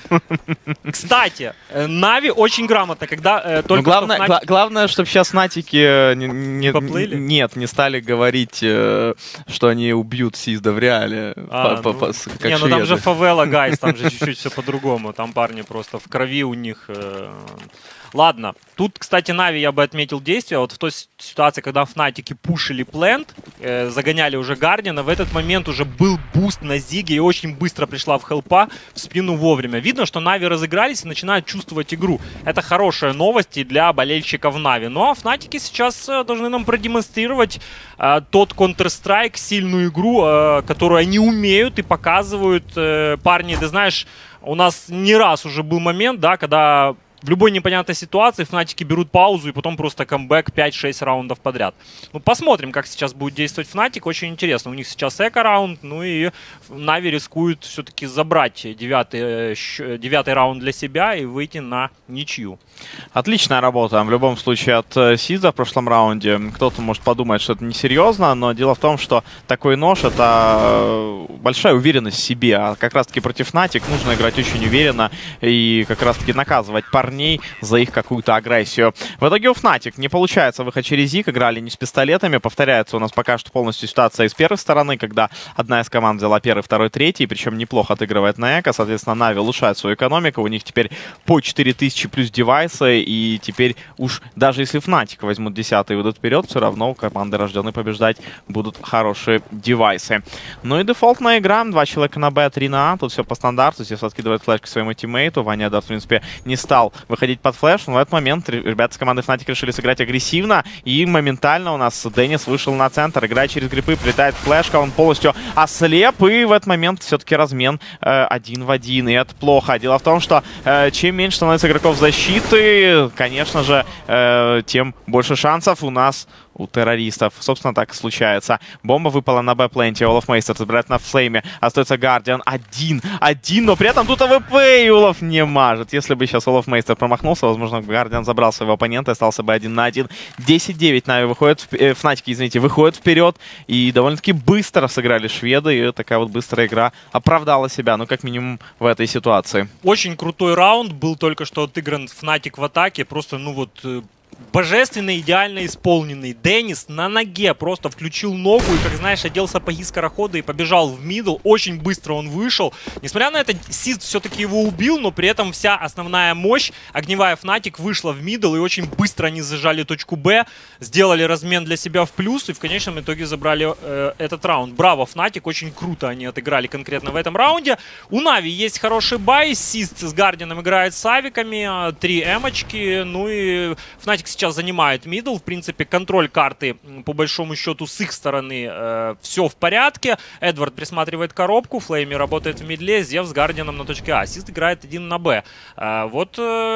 Кстати, Нави очень грамотно, когда э, только... Ну, главное, Нави... гла главное, чтобы сейчас Натики не, не, Поплыли? Нет, не стали говорить, э, что они убьют Сизда в реале. А, по, ну, по, как не, шведы. ну там же фавела, гайс, там же чуть-чуть все по-другому. Там парни просто в крови у них... Э, Ладно, тут, кстати, Нави я бы отметил действие. Вот в той ситуации, когда Фнатики пушили плент, э, загоняли уже Гардиана, в этот момент уже был буст на Зиге и очень быстро пришла в хелпа в спину вовремя. Видно, что Нави разыгрались и начинают чувствовать игру. Это хорошие новости для болельщиков Нави. Ну а Фнатики сейчас э, должны нам продемонстрировать э, тот Counter-Strike, сильную игру, э, которую они умеют и показывают. Э, парни, ты знаешь, у нас не раз уже был момент, да, когда в любой непонятной ситуации Фнатики берут паузу и потом просто камбэк пять-шесть раундов подряд. Ну, посмотрим, как сейчас будет действовать Фнатик. Очень интересно. У них сейчас эко-раунд, ну и Нави рискует все-таки забрать девятый, девятый раунд для себя и выйти на ничью. Отличная работа в любом случае от Сиза в прошлом раунде. Кто-то может подумать, что это несерьезно, но дело в том, что такой нож — это большая уверенность в себе. А как раз-таки против Фнатик нужно играть очень уверенно и как раз-таки наказывать парней за их какую-то агрессию. В итоге у Фнатик не получается выход через Зиг. Играли не с пистолетами. Повторяется у нас пока что полностью ситуация и с первой стороны, когда одна из команд взяла первый, второй, третий, причем неплохо отыгрывает на эко. Соответственно, Нави улучшает свою экономику. У них теперь по четыре тысячи плюс девайсы. И теперь уж даже если Фнатик возьмут десятый и выйдут вперед, все равно у команды рождены побеждать будут хорошие девайсы. Ну и дефолтная игра. Два человека на Б, три на А. Тут все по стандарту. Здесь откидывает флеш к своему тиммейту. Ваня, да, в принципе, не стал выходить под флеш, но в этот момент ребята с команды Fnatic решили сыграть агрессивно, и моментально у нас Денис вышел на центр, играет через гриппы, прилетает флешка, он полностью ослеп, и в этот момент все-таки размен э, один в один, и это плохо. Дело в том, что э, чем меньше становится игроков защиты, конечно же, э, тем больше шансов у нас у террористов. Собственно, так и случается. Бомба выпала на Б-пленте. Олаф Мейстер забирает на флейме. Остается Гардиан. Один. Один, но при этом тут АВП, и Олаф не мажет. Если бы сейчас Олаф Мейстер промахнулся, возможно, Гардиан забрал своего оппонента и остался бы один на один. десять девять. Нави выходит, э, Фнатики, извините, выходит вперед. И довольно-таки быстро сыграли шведы. И такая вот быстрая игра оправдала себя, ну, как минимум, в этой ситуации. Очень крутой раунд был только что отыгран Фнатик в атаке. Просто, ну вот... божественно, идеально исполненный. Денис на ноге просто включил ногу и, как знаешь, одел сапоги скорохода и побежал в мидл. Очень быстро он вышел. Несмотря на это, Сиз все-таки его убил, но при этом вся основная мощь, огневая Фнатик, вышла в мидл, и очень быстро они зажали точку Б, сделали размен для себя в плюс и в конечном итоге забрали э, этот раунд. Браво, Фнатик, очень круто они отыграли конкретно в этом раунде. У Нави есть хороший бай, Сиз с Гардианом играет с авиками, три эмочки, ну и Фнатик сейчас занимает мидл. В принципе, контроль карты, по большому счету, с их стороны э, все в порядке. Эдвард присматривает коробку, Флейми работает в мидле, Зев с Гардианом на точке А. Сист играет один на Б. Э, вот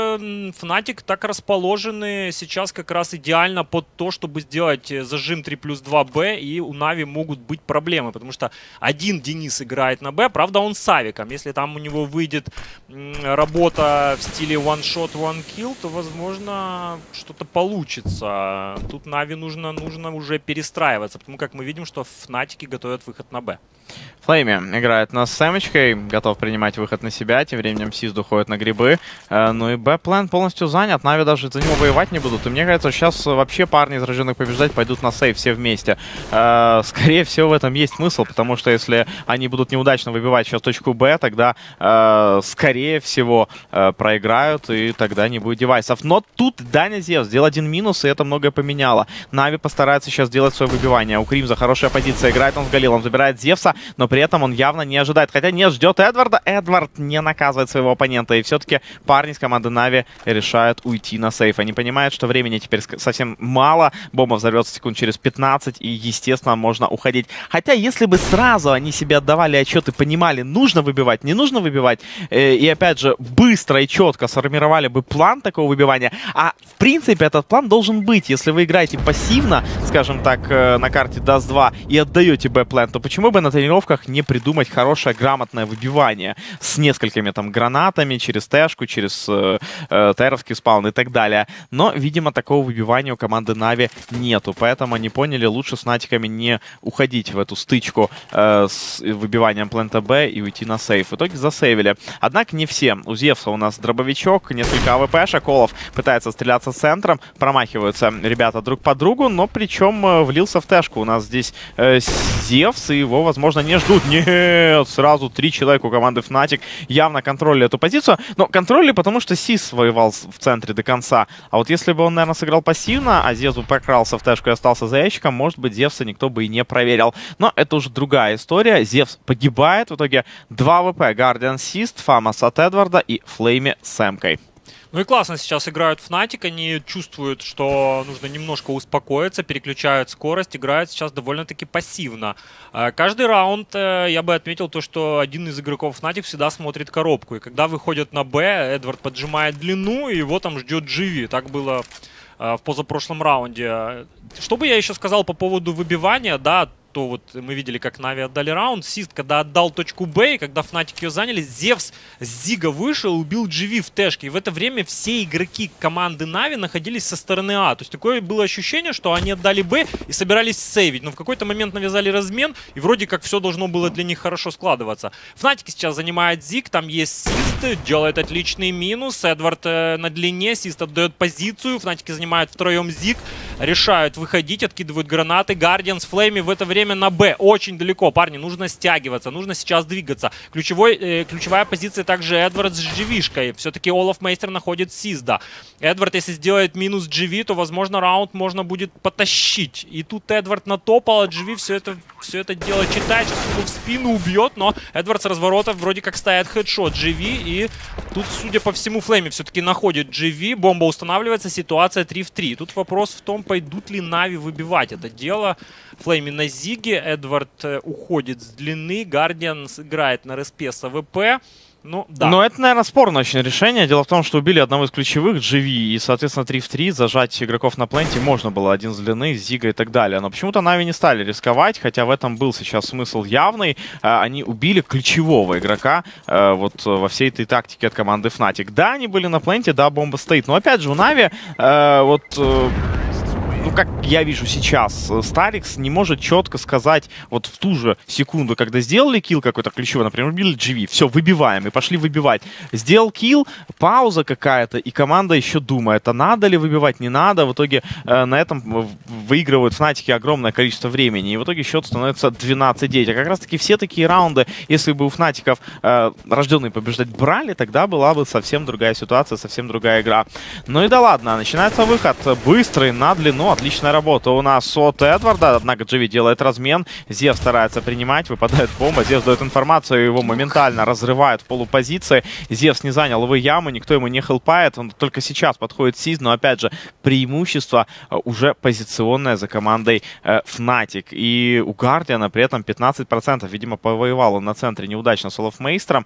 э, Фнатик так расположены сейчас как раз идеально под то, чтобы сделать зажим три плюс два Б, и у Нави могут быть проблемы, потому что один Денис играет на Б, правда, он с авиком. Если там у него выйдет м, работа в стиле one shot, one kill, то, возможно, что-то получится. Тут Нави нужно, нужно уже перестраиваться, потому как мы видим, что Фнатики готовят выход на Б. Флейми играет нас с Сэмочкой, готов принимать выход на себя. Тем временем Сизд уходит на грибы. Э, ну и Б-план полностью занят. Нави даже за него воевать не будут. И мне кажется, сейчас вообще парни из рожденных побеждать пойдут на сейв все вместе. Э, скорее всего, в этом есть смысл, потому что если они будут неудачно выбивать сейчас точку Б, тогда, э, скорее всего, э, проиграют, и тогда не будет девайсов. Но тут Даня Зев сделал один минус, и это многое поменяло. Нави постарается сейчас сделать свое выбивание. У Кримза хорошая позиция. Играет он с Галилом, забирает Зевса, но при этом он явно не ожидает. Хотя нет, ждет Эдварда. Эдвард не наказывает своего оппонента. И все-таки парни с команды Нави решают уйти на сейф. Они понимают, что времени теперь совсем мало. Бомба взорвется секунд через пятнадцать. И, естественно, можно уходить. Хотя, если бы сразу они себе отдавали отчет и понимали, нужно выбивать, не нужно выбивать. Э, и, опять же, быстро и четко сформировали бы план такого выбивания. А, в принципе, этот план должен быть. Если вы играете пассивно, скажем так, э, на карте даст два и отдаете Б-план, то почему бы на тренировках не придумать хорошее, грамотное выбивание с несколькими там гранатами, через тэшку, через э, э, теровский спаун и так далее. Но, видимо, такого выбивания у команды Нави нету. Поэтому они поняли, лучше с Натиками не уходить в эту стычку э, с выбиванием плента Б и уйти на сейф. В итоге засейвили. Однако не все. У Зевса у нас дробовичок, несколько АВПшек. Олаф пытается стреляться пытается центром, промахиваются ребята друг по другу, но причем э, влился в тэшку. У нас здесь э, Зевс, и его, возможно, не ждут. Нет, сразу три человека у команды Fnatic явно контролили эту позицию. Но контролили, потому что Сис воевал в центре до конца. А вот если бы он, наверное, сыграл пассивно, а Зевс прокрался в тэшку и остался за ящиком, может быть, Зевса никто бы и не проверил. Но это уже другая история. Зевс погибает. В итоге два ВП. Guardian Сист, Фамас от Эдварда и Флейми с Эмкой. Ну и классно сейчас играют Fnatic, они чувствуют, что нужно немножко успокоиться, переключают скорость, играют сейчас довольно-таки пассивно. Каждый раунд я бы отметил то, что один из игроков Fnatic всегда смотрит коробку. И когда выходят на Б, Эдвард поджимает длину, и его там ждет джи ви. Так было в позапрошлом раунде. Что бы я еще сказал по поводу выбивания, да, то вот мы видели, как Нави отдали раунд. Сист, когда отдал точку Б, и когда Fnatic ее заняли, Зевс с Зига вышел, убил джи ви в тэшке. И в это время все игроки команды Нави находились со стороны А. То есть такое было ощущение, что они отдали Б и собирались сейвить. Но в какой-то момент навязали размен, и вроде как все должно было для них хорошо складываться. Fnatic сейчас занимает Зиг, там есть Сист, делает отличный минус. Эдвард э, на длине, Сист отдает позицию. Fnatic занимают втроем Зиг, решают выходить, откидывают гранаты. Guardian с Флейми в это время на Б. Очень далеко, парни, нужно стягиваться, нужно сейчас двигаться. Ключевой, э, ключевая позиция также Эдвард с джи ви-шкой. Все-таки Олаф Мейстер находит Сизда. Эдвард, если сделает минус джи ви, то, возможно, раунд можно будет потащить. И тут Эдвард натопал, а джи ви все это, все это дело читает, сейчас его в спину убьет, но Эдвард с разворота вроде как ставит хедшот джи ви, и тут, судя по всему, Флейми все-таки находит джи ви, бомба устанавливается, ситуация три в три. Тут вопрос в том, пойдут ли Нави выбивать это дело. Флейми на Зиге, Эдвард э, уходит с длины, Guardian играет на респе с АВП. Ну, да. Но это, наверное, спорное очень решение. Дело в том, что убили одного из ключевых, джи ви, и, соответственно, три в три. Зажать игроков на пленте можно было, один с длины, Зига и так далее. Но почему-то Нави не стали рисковать, хотя в этом был сейчас смысл явный. Они убили ключевого игрока вот во всей этой тактике от команды Fnatic. Да, они были на пленте, да, бомба стоит. Но, опять же, у Нави вот... Ну, как я вижу сейчас, Старикс не может четко сказать вот в ту же секунду, когда сделали килл какой-то ключевой, например, убили джи ви, все, выбиваем, и пошли выбивать. Сделал килл, пауза какая-то, и команда еще думает, а надо ли выбивать, не надо. В итоге э, на этом выигрывают Фнатики огромное количество времени, и в итоге счет становится двенадцать девять. А как раз-таки все такие раунды, если бы у Фнатиков э, рожденные побеждать брали, тогда была бы совсем другая ситуация, совсем другая игра. Ну и да ладно, начинается выход быстрый на длину. Отличная работа у нас от Эдварда, однако джи ви делает размен, Зев старается принимать, выпадает бомба, Зев дает информацию, его моментально разрывают в полупозиции, Зевс не занял его яму, никто ему не хелпает, он только сейчас подходит Сиз, но опять же преимущество уже позиционное за командой э, Fnatic, и у Гардиана при этом пятнадцать процентов, видимо, повоевал он на центре неудачно с Олафмейстером,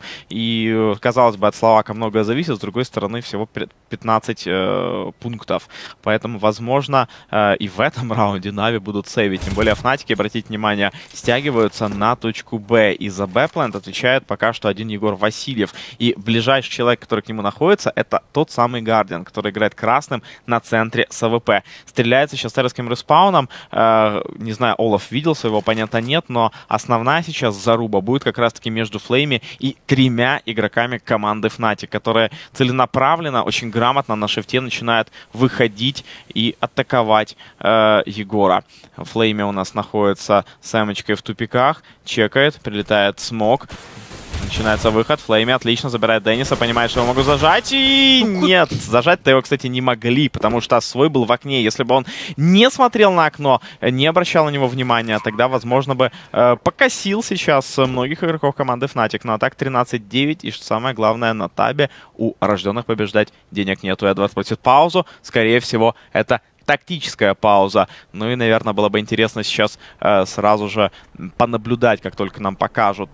и казалось бы от Словака многое зависит, с другой стороны всего пятнадцать э, пунктов, поэтому возможно и в этом раунде Нави будут сейвить. Тем более Фнатики, обратите внимание, стягиваются на точку Б. И за Б-плент отвечает пока что один Егор Васильев. И ближайший человек, который к нему находится, это тот самый Guardian, который играет красным на центре с АВП. Стреляется сейчас террорским респауном. Э, не знаю, Олаф видел, своего оппонента нет, но основная сейчас заруба будет как раз-таки между Флейми и тремя игроками команды Fnatic, которые целенаправленно, очень грамотно на шифте начинают выходить и атаковать Э, Егора. Флейми у нас находится с эмочкой в тупиках. Чекает, прилетает смог. Начинается выход. Флейми отлично забирает Денниса, понимает, что его могут зажать. И нет, зажать-то его, кстати, не могли, потому что свой был в окне. Если бы он не смотрел на окно, не обращал на него внимания, тогда, возможно, бы э, покосил сейчас многих игроков команды Fnatic. Но а так тринадцать девять. И что самое главное, на табе у рожденных побеждать денег нету. Эдвард просит паузу. Скорее всего, это тактическая пауза. Ну и, наверное, было бы интересно сейчас э, сразу же понаблюдать, как только нам покажут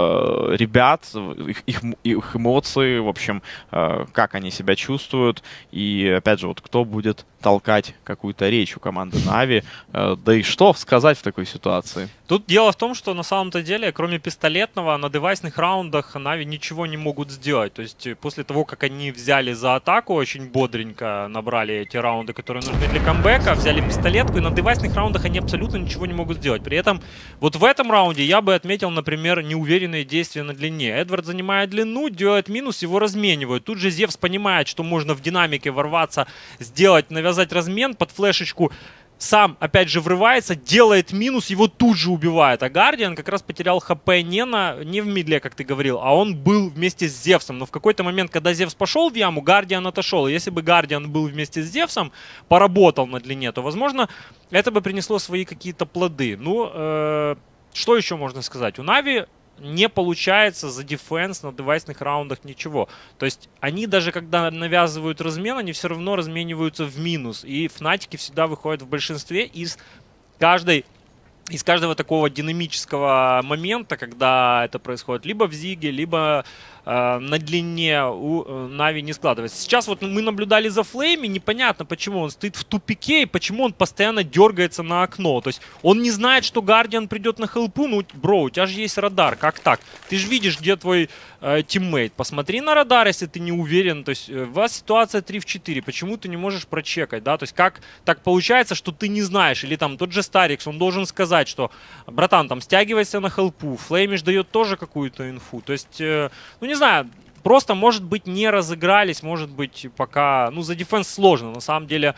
э, ребят, их, их, их эмоции, в общем, э, как они себя чувствуют. И, опять же, вот кто будет толкать какую-то речь у команды Нави. Да и что сказать в такой ситуации? Тут дело в том, что на самом-то деле, кроме пистолетного, на девайсных раундах Нави ничего не могут сделать. То есть после того, как они взяли за атаку, очень бодренько набрали эти раунды, которые нужны для камбэка, взяли пистолетку, и на девайсных раундах они абсолютно ничего не могут сделать. При этом вот в этом раунде я бы отметил, например, неуверенные действия на длине. Эдвард занимает длину, делает минус, его разменивают. Тут же Зевс понимает, что можно в динамике ворваться, сделать, навязать размен под флешечку. Сам, опять же, врывается, делает минус, его тут же убивает. А Гардиан как раз потерял хп не, на, не в мидле, как ты говорил, а он был вместе с Зевсом. Но в какой-то момент, когда Зевс пошел в яму, Гардиан отошел. И если бы Гардиан был вместе с Зевсом, поработал на длине, то, возможно, это бы принесло свои какие-то плоды. Ну, э, что еще можно сказать? У Нави не получается за дефенс на девайсных раундах ничего. То есть они даже когда навязывают размен, они все равно размениваются в минус. И фнатики всегда выходят в большинстве из каждой из каждого такого динамического момента, когда это происходит либо в Зиге, либо э, на длине у э, Нави не складывается. Сейчас вот мы наблюдали за Флейми, непонятно, почему он стоит в тупике и почему он постоянно дергается на окно. То есть он не знает, что Гардиан придет на хелпу. Ну, бро, у тебя же есть радар, как так? Ты же видишь, где твой э, тиммейт. Посмотри на радар, если ты не уверен. То есть э, у вас ситуация три в четыре. Почему ты не можешь прочекать, да? То есть как так получается, что ты не знаешь? Или там тот же Старикс, он должен сказать, что, братан, там, стягивайся на хелпу. Флеймиш дает тоже какую-то инфу. То есть, э, ну, не знаю, просто, может быть, не разыгрались, может быть, пока... Ну, за дефенс сложно. На самом деле,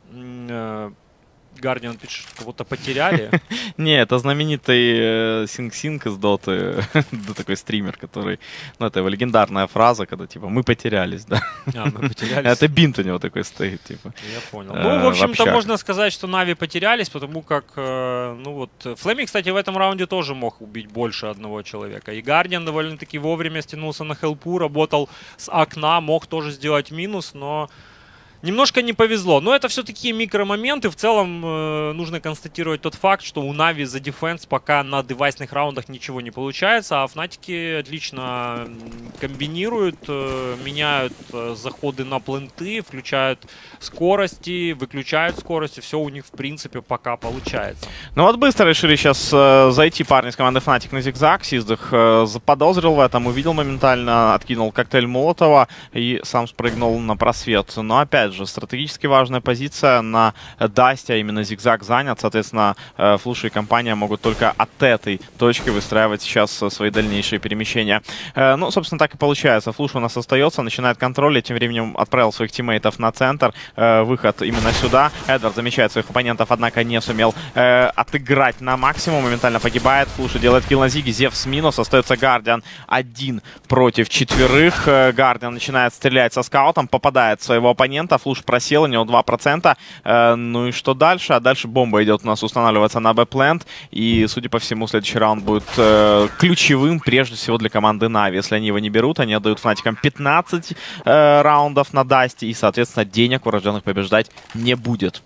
э, Гардиан пишет, что кого-то потеряли. Не, это знаменитый Синг-Синг из Доты, такой стример, который... Ну, это его легендарная фраза, когда, типа, мы потерялись, да. А, мы потерялись. Это бинт у него такой стоит, типа. Я понял. Ну, в общем-то, можно сказать, что Нави потерялись, потому как, ну вот... Флейми, кстати, в этом раунде тоже мог убить больше одного человека. И Гардиан довольно-таки вовремя стянулся на хелпу, работал с окна, мог тоже сделать минус, но... Немножко не повезло, но это все такие микромоменты. В целом э, нужно констатировать тот факт, что у Нави за дефенс пока на девайсных раундах ничего не получается, а Фнатики отлично комбинируют, э, меняют э, заходы на пленты, включают скорости, выключают скорости. Все у них в принципе пока получается. Ну вот быстро решили сейчас э, зайти парни с команды Fnatic на зигзаг. Сиздых э, заподозрил в этом, увидел моментально, откинул коктейль Молотова и сам спрыгнул на просвет. Но опять же, стратегически важная позиция на Дасте, а именно зигзаг занят. Соответственно, Флуша и компания могут только от этой точки выстраивать сейчас свои дальнейшие перемещения. Ну, собственно, так и получается. Флуша у нас остается, начинает контролить. Тем временем отправил своих тиммейтов на центр. Выход именно сюда. Эдвард замечает своих оппонентов, однако не сумел отыграть на максимум. Моментально погибает. Флуша делает килл на Зиге. Зевс минус. Остается Гардиан один против четверых. Гардиан начинает стрелять со скаутом. Попадает в своего оппонента. Флуш просел, у него два процента. Э, ну и что дальше? А дальше бомба идет у нас устанавливаться на Б-плент. И, судя по всему, следующий раунд будет э, ключевым, прежде всего, для команды Нави. Если они его не берут, они отдают Фнатикам пятнадцать э, раундов на Дасте. И, соответственно, денег у рожденных побеждать не будет.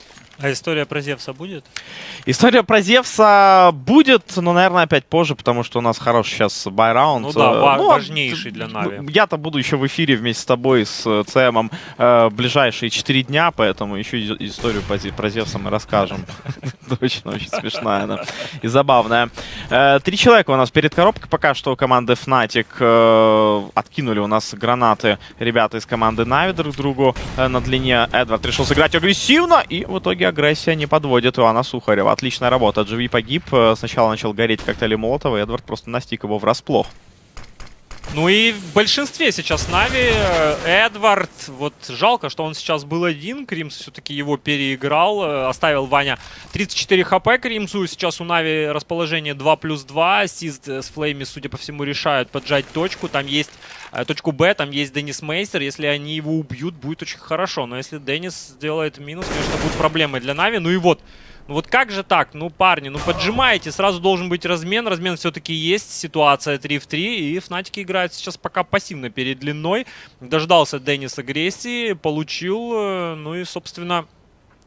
А история про Зевса будет? История про Зевса будет, но, наверное, опять позже, потому что у нас хороший сейчас байраунд. Ну да, ва ну, важнейший для Нави. Я-то буду еще в эфире вместе с тобой, с ЦМом, э, ближайшие четыре дня, поэтому еще историю про Зевса мы расскажем. Очень-очень смешная она и забавная. Три человека у нас перед коробкой пока что у команды Fnatic. Откинули у нас гранаты ребята из команды Нави друг другу на длине. Эдвард решил сыграть агрессивно, и в итоге агрессия не подводит Ивана Сухарева. Отличная работа. джи ви погиб. Сначала начал гореть коктейли Молотова, и Эдвард просто настиг его врасплох. Ну и в большинстве сейчас Нави Эдвард, вот жалко, что он сейчас был один, Кримс все-таки его переиграл, оставил Ваня тридцать четыре хп Кримсу, сейчас у Нави расположение два плюс два, Сист с Флейми, судя по всему, решают поджать точку, там есть точку Б, там есть Денис Мейстер, если они его убьют, будет очень хорошо, но если Денис сделает минус, конечно, будут проблемы для Нави, ну и вот. Ну вот как же так? Ну, парни, ну поджимаете, сразу должен быть размен. Размен все-таки есть, ситуация три в три. И Фнатики играют сейчас пока пассивно перед длиной. Дождался Деннис агрессии, получил. Ну и, собственно,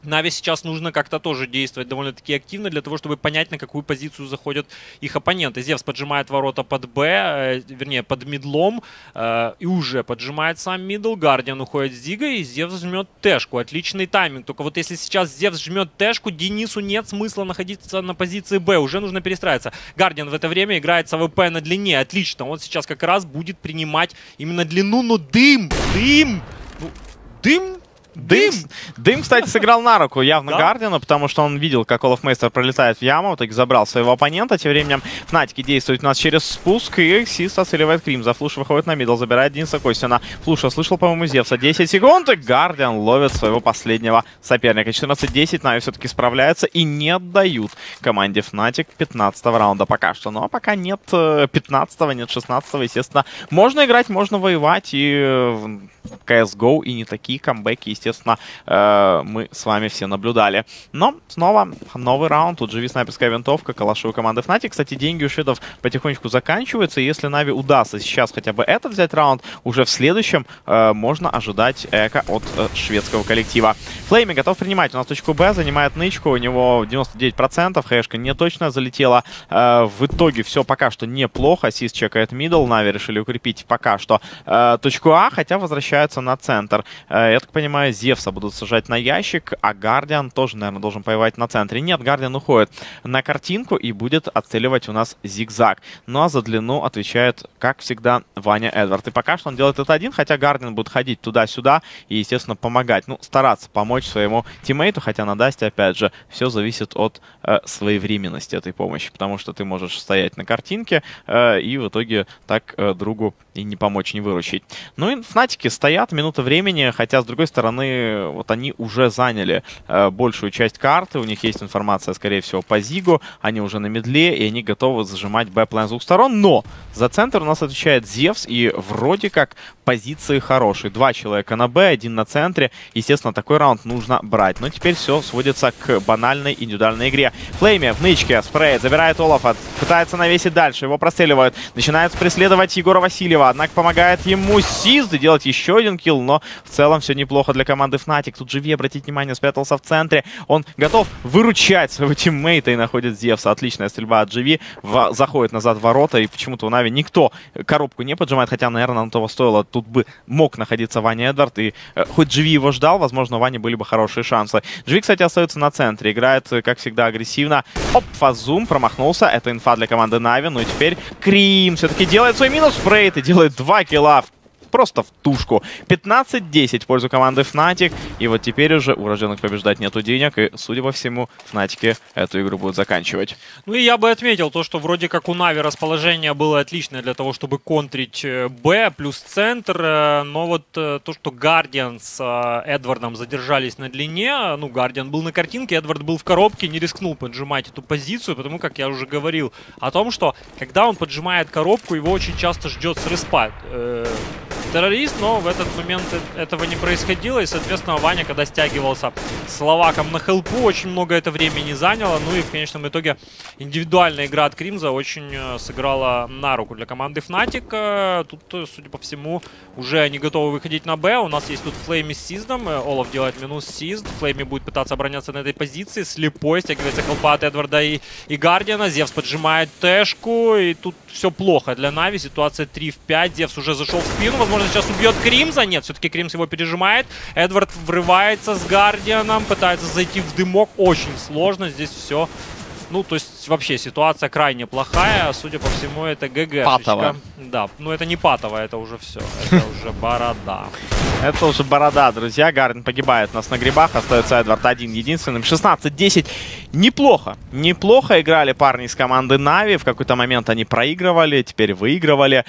Нави сейчас нужно как-то тоже действовать довольно-таки активно для того, чтобы понять, на какую позицию заходят их оппоненты. Зевс поджимает ворота под Б, э, вернее, под мидлом, э, и уже поджимает сам мидл. Гардиан уходит с Зигой, и Зевс жмет тэшку. Отличный тайминг. Только вот если сейчас Зевс жмет тэшку, Денису нет смысла находиться на позиции Б. Уже нужно перестраиваться. Гардиан в это время играет с АВП на длине. Отлично. Он сейчас как раз будет принимать именно длину. Но дым! Дым! Ну, дым! Дым, Дым, кстати, сыграл на руку явно да? Гардиана, потому что он видел, как Олаф Мейстер пролетает в яму, в итоге забрал своего оппонента. Тем временем Фнатики действуют у нас через спуск, и Сист отстреливает Кримза. Флуша выходит на мидл, забирает Дениса Костина. Флуша слышал, по-моему, Зевса. десять секунд, и Гардиан ловит своего последнего соперника. четырнадцать десять, Нави все-таки справляются и не отдают команде Фнатик пятнадцатого раунда пока что. Но пока нет пятнадцатого, нет шестнадцатого, естественно. Можно играть, можно воевать, и си эс го, и не такие камбэки, естественно, э, мы с вами все наблюдали. Но снова новый раунд. Тут живи снайперская винтовка, калаши у команды Fnatic. Кстати, деньги у шведов потихонечку заканчиваются. И если Нави удастся сейчас хотя бы этот взять раунд, уже в следующем э, можно ожидать эко от э, шведского коллектива. Флейми готов принимать. У нас точку Б, занимает нычку. У него девяносто девять процентов. Хэшка не точно залетела. Э, в итоге все пока что неплохо. Сис чекает мидл. Нави решили укрепить пока что э, точку А, хотя возвращается на центр. Я так понимаю, Зевса будут сажать на ящик, а Гардиан тоже, наверное, должен воевать на центре. Нет, Гардиан уходит на картинку и будет отстреливать у нас зигзаг. Ну а за длину отвечает, как всегда, Ваня Эдвард. И пока что он делает это один, хотя Гардиан будет ходить туда-сюда и, естественно, помогать. Ну, стараться помочь своему тиммейту, хотя на Дасте, опять же, все зависит от э, своевременности этой помощи, потому что ты можешь стоять на картинке э, и в итоге так э, другу и не помочь, не выручить. Ну и Фнатики стоят, минута времени, хотя, с другой стороны, вот они уже заняли э, большую часть карты, у них есть информация, скорее всего, по Зигу, они уже на медле, и они готовы зажимать Б-план с двух сторон, но за центр у нас отвечает Зевс, и вроде как позиции хорошие. Два человека на Б, один на центре, естественно, такой раунд нужно брать. Но теперь все сводится к банальной индивидуальной игре. Флейми в нычке, спреет, забирает Олафа, пытается навесить дальше, его простреливают, начинает преследовать Егора Васильева, однако помогает ему Сизд делать еще один килл, но в целом все неплохо для команды Fnatic. Тут Живи, обратите внимание, спрятался в центре, он готов выручать своего тиммейта и находит Зевса. Отличная стрельба от Живи, в... заходит назад в ворота, и почему-то у Нави никто коробку не поджимает, хотя, наверное, на того стоило. Тут бы мог находиться Ваня Эдвард, и э, хоть Живи его ждал, возможно, у Вани были бы хорошие шансы. Живи, кстати, остается на центре, играет, как всегда, агрессивно. Оп, фазум, промахнулся, это инфа для команды Нави, ну и теперь Крим все-таки делает свой минус, спрейт и делает два килла просто в тушку. пятнадцать десять в пользу команды Fnatic. И вот теперь уже у рожденных побеждать нету денег. И, судя по всему, Fnatic эту игру будут заканчивать. Ну и я бы отметил то, что вроде как у Нави расположение было отличное для того, чтобы контрить Б плюс центр. Но вот то, что Гардиан с Эдвардом задержались на длине. Ну, Гардиан был на картинке, Эдвард был в коробке, не рискнул поджимать эту позицию. Потому как я уже говорил о том, что когда он поджимает коробку, его очень часто ждет среспа. Террорист, но в этот момент этого не происходило, и, соответственно, Ваня, когда стягивался с Лаваком на хелпу, очень много это времени заняло, ну и в конечном итоге индивидуальная игра от Кримза очень сыграла на руку для команды Fnatic. Тут, судя по всему, уже они готовы выходить на Б, у нас есть тут Флейми с Сиздом, Олаф делает минус Сизд, Флейми будет пытаться обороняться на этой позиции, слепой, стягивается хелпа от Эдварда и, и Гардиана, Зевс поджимает тэшку, и тут все плохо для Нави, ситуация три в пять, Зевс уже зашел в спину, возможно, сейчас убьет Кримза. Нет, все-таки Кримз его пережимает. Эдвард врывается с Гардианом, пытается зайти в дымок. Очень сложно. Здесь все. Ну, то есть, вообще, ситуация крайне плохая. Судя по всему, это ГГ. Патовая. Да, ну это не патовая, это уже все. Это уже борода. Это уже борода, друзья. Гардиан погибает у нас на грибах. Остается Эдвард один единственным. шестнадцать десять. Неплохо. Неплохо играли парни из команды Нави. В какой-то момент они проигрывали, теперь выигрывали.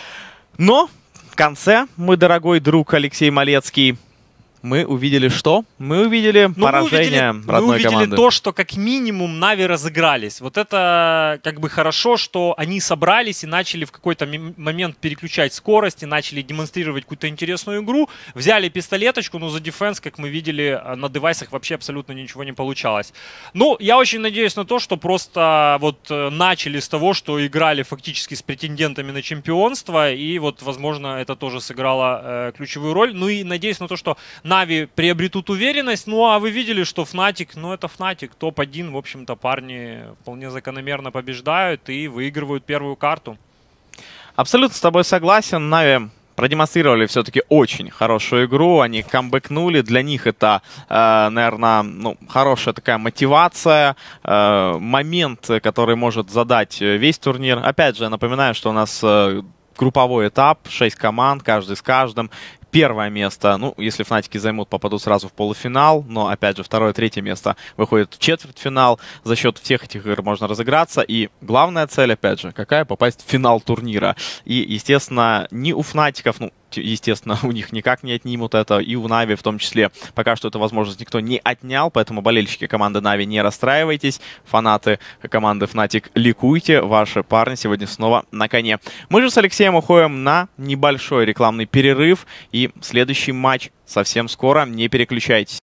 Но в конце, мой дорогой друг Алексей Малецкий, мы увидели что? Мы увидели ну, поражение мы увидели, родной мы увидели команды. То, что как минимум Нави разыгрались. Вот это как бы хорошо, что они собрались и начали в какой-то момент переключать скорость и начали демонстрировать какую-то интересную игру. Взяли пистолеточку, но за дефенс, как мы видели, на девайсах вообще абсолютно ничего не получалось. Ну, я очень надеюсь на то, что просто вот начали с того, что играли фактически с претендентами на чемпионство, и вот, возможно, это тоже сыграло э, ключевую роль. Ну и надеюсь на то, что Нави приобретут уверенность. Ну, а вы видели, что Fnatic, ну, это Fnatic, топ один, в общем-то, парни вполне закономерно побеждают и выигрывают первую карту. Абсолютно с тобой согласен. Нави продемонстрировали все-таки очень хорошую игру, они камбэкнули, для них это, э, наверное, ну, хорошая такая мотивация, э, момент, который может задать весь турнир. Опять же, я напоминаю, что у нас э, групповой этап, шесть команд, каждый с каждым. Первое место, ну, если Фнатики займут, попадут сразу в полуфинал, но, опять же, второе, третье место выходит в четвертьфинал. За счет всех этих игр можно разыграться. И главная цель, опять же, какая? Попасть в финал турнира. И, естественно, ни у Фнатиков, ну, естественно, у них никак не отнимут это, и у Нави в том числе. Пока что эту возможность никто не отнял, поэтому болельщики команды Нави, не расстраивайтесь. Фанаты команды Fnatic, ликуйте, ваши парни сегодня снова на коне. Мы же с Алексеем уходим на небольшой рекламный перерыв, и следующий матч совсем скоро, не переключайтесь.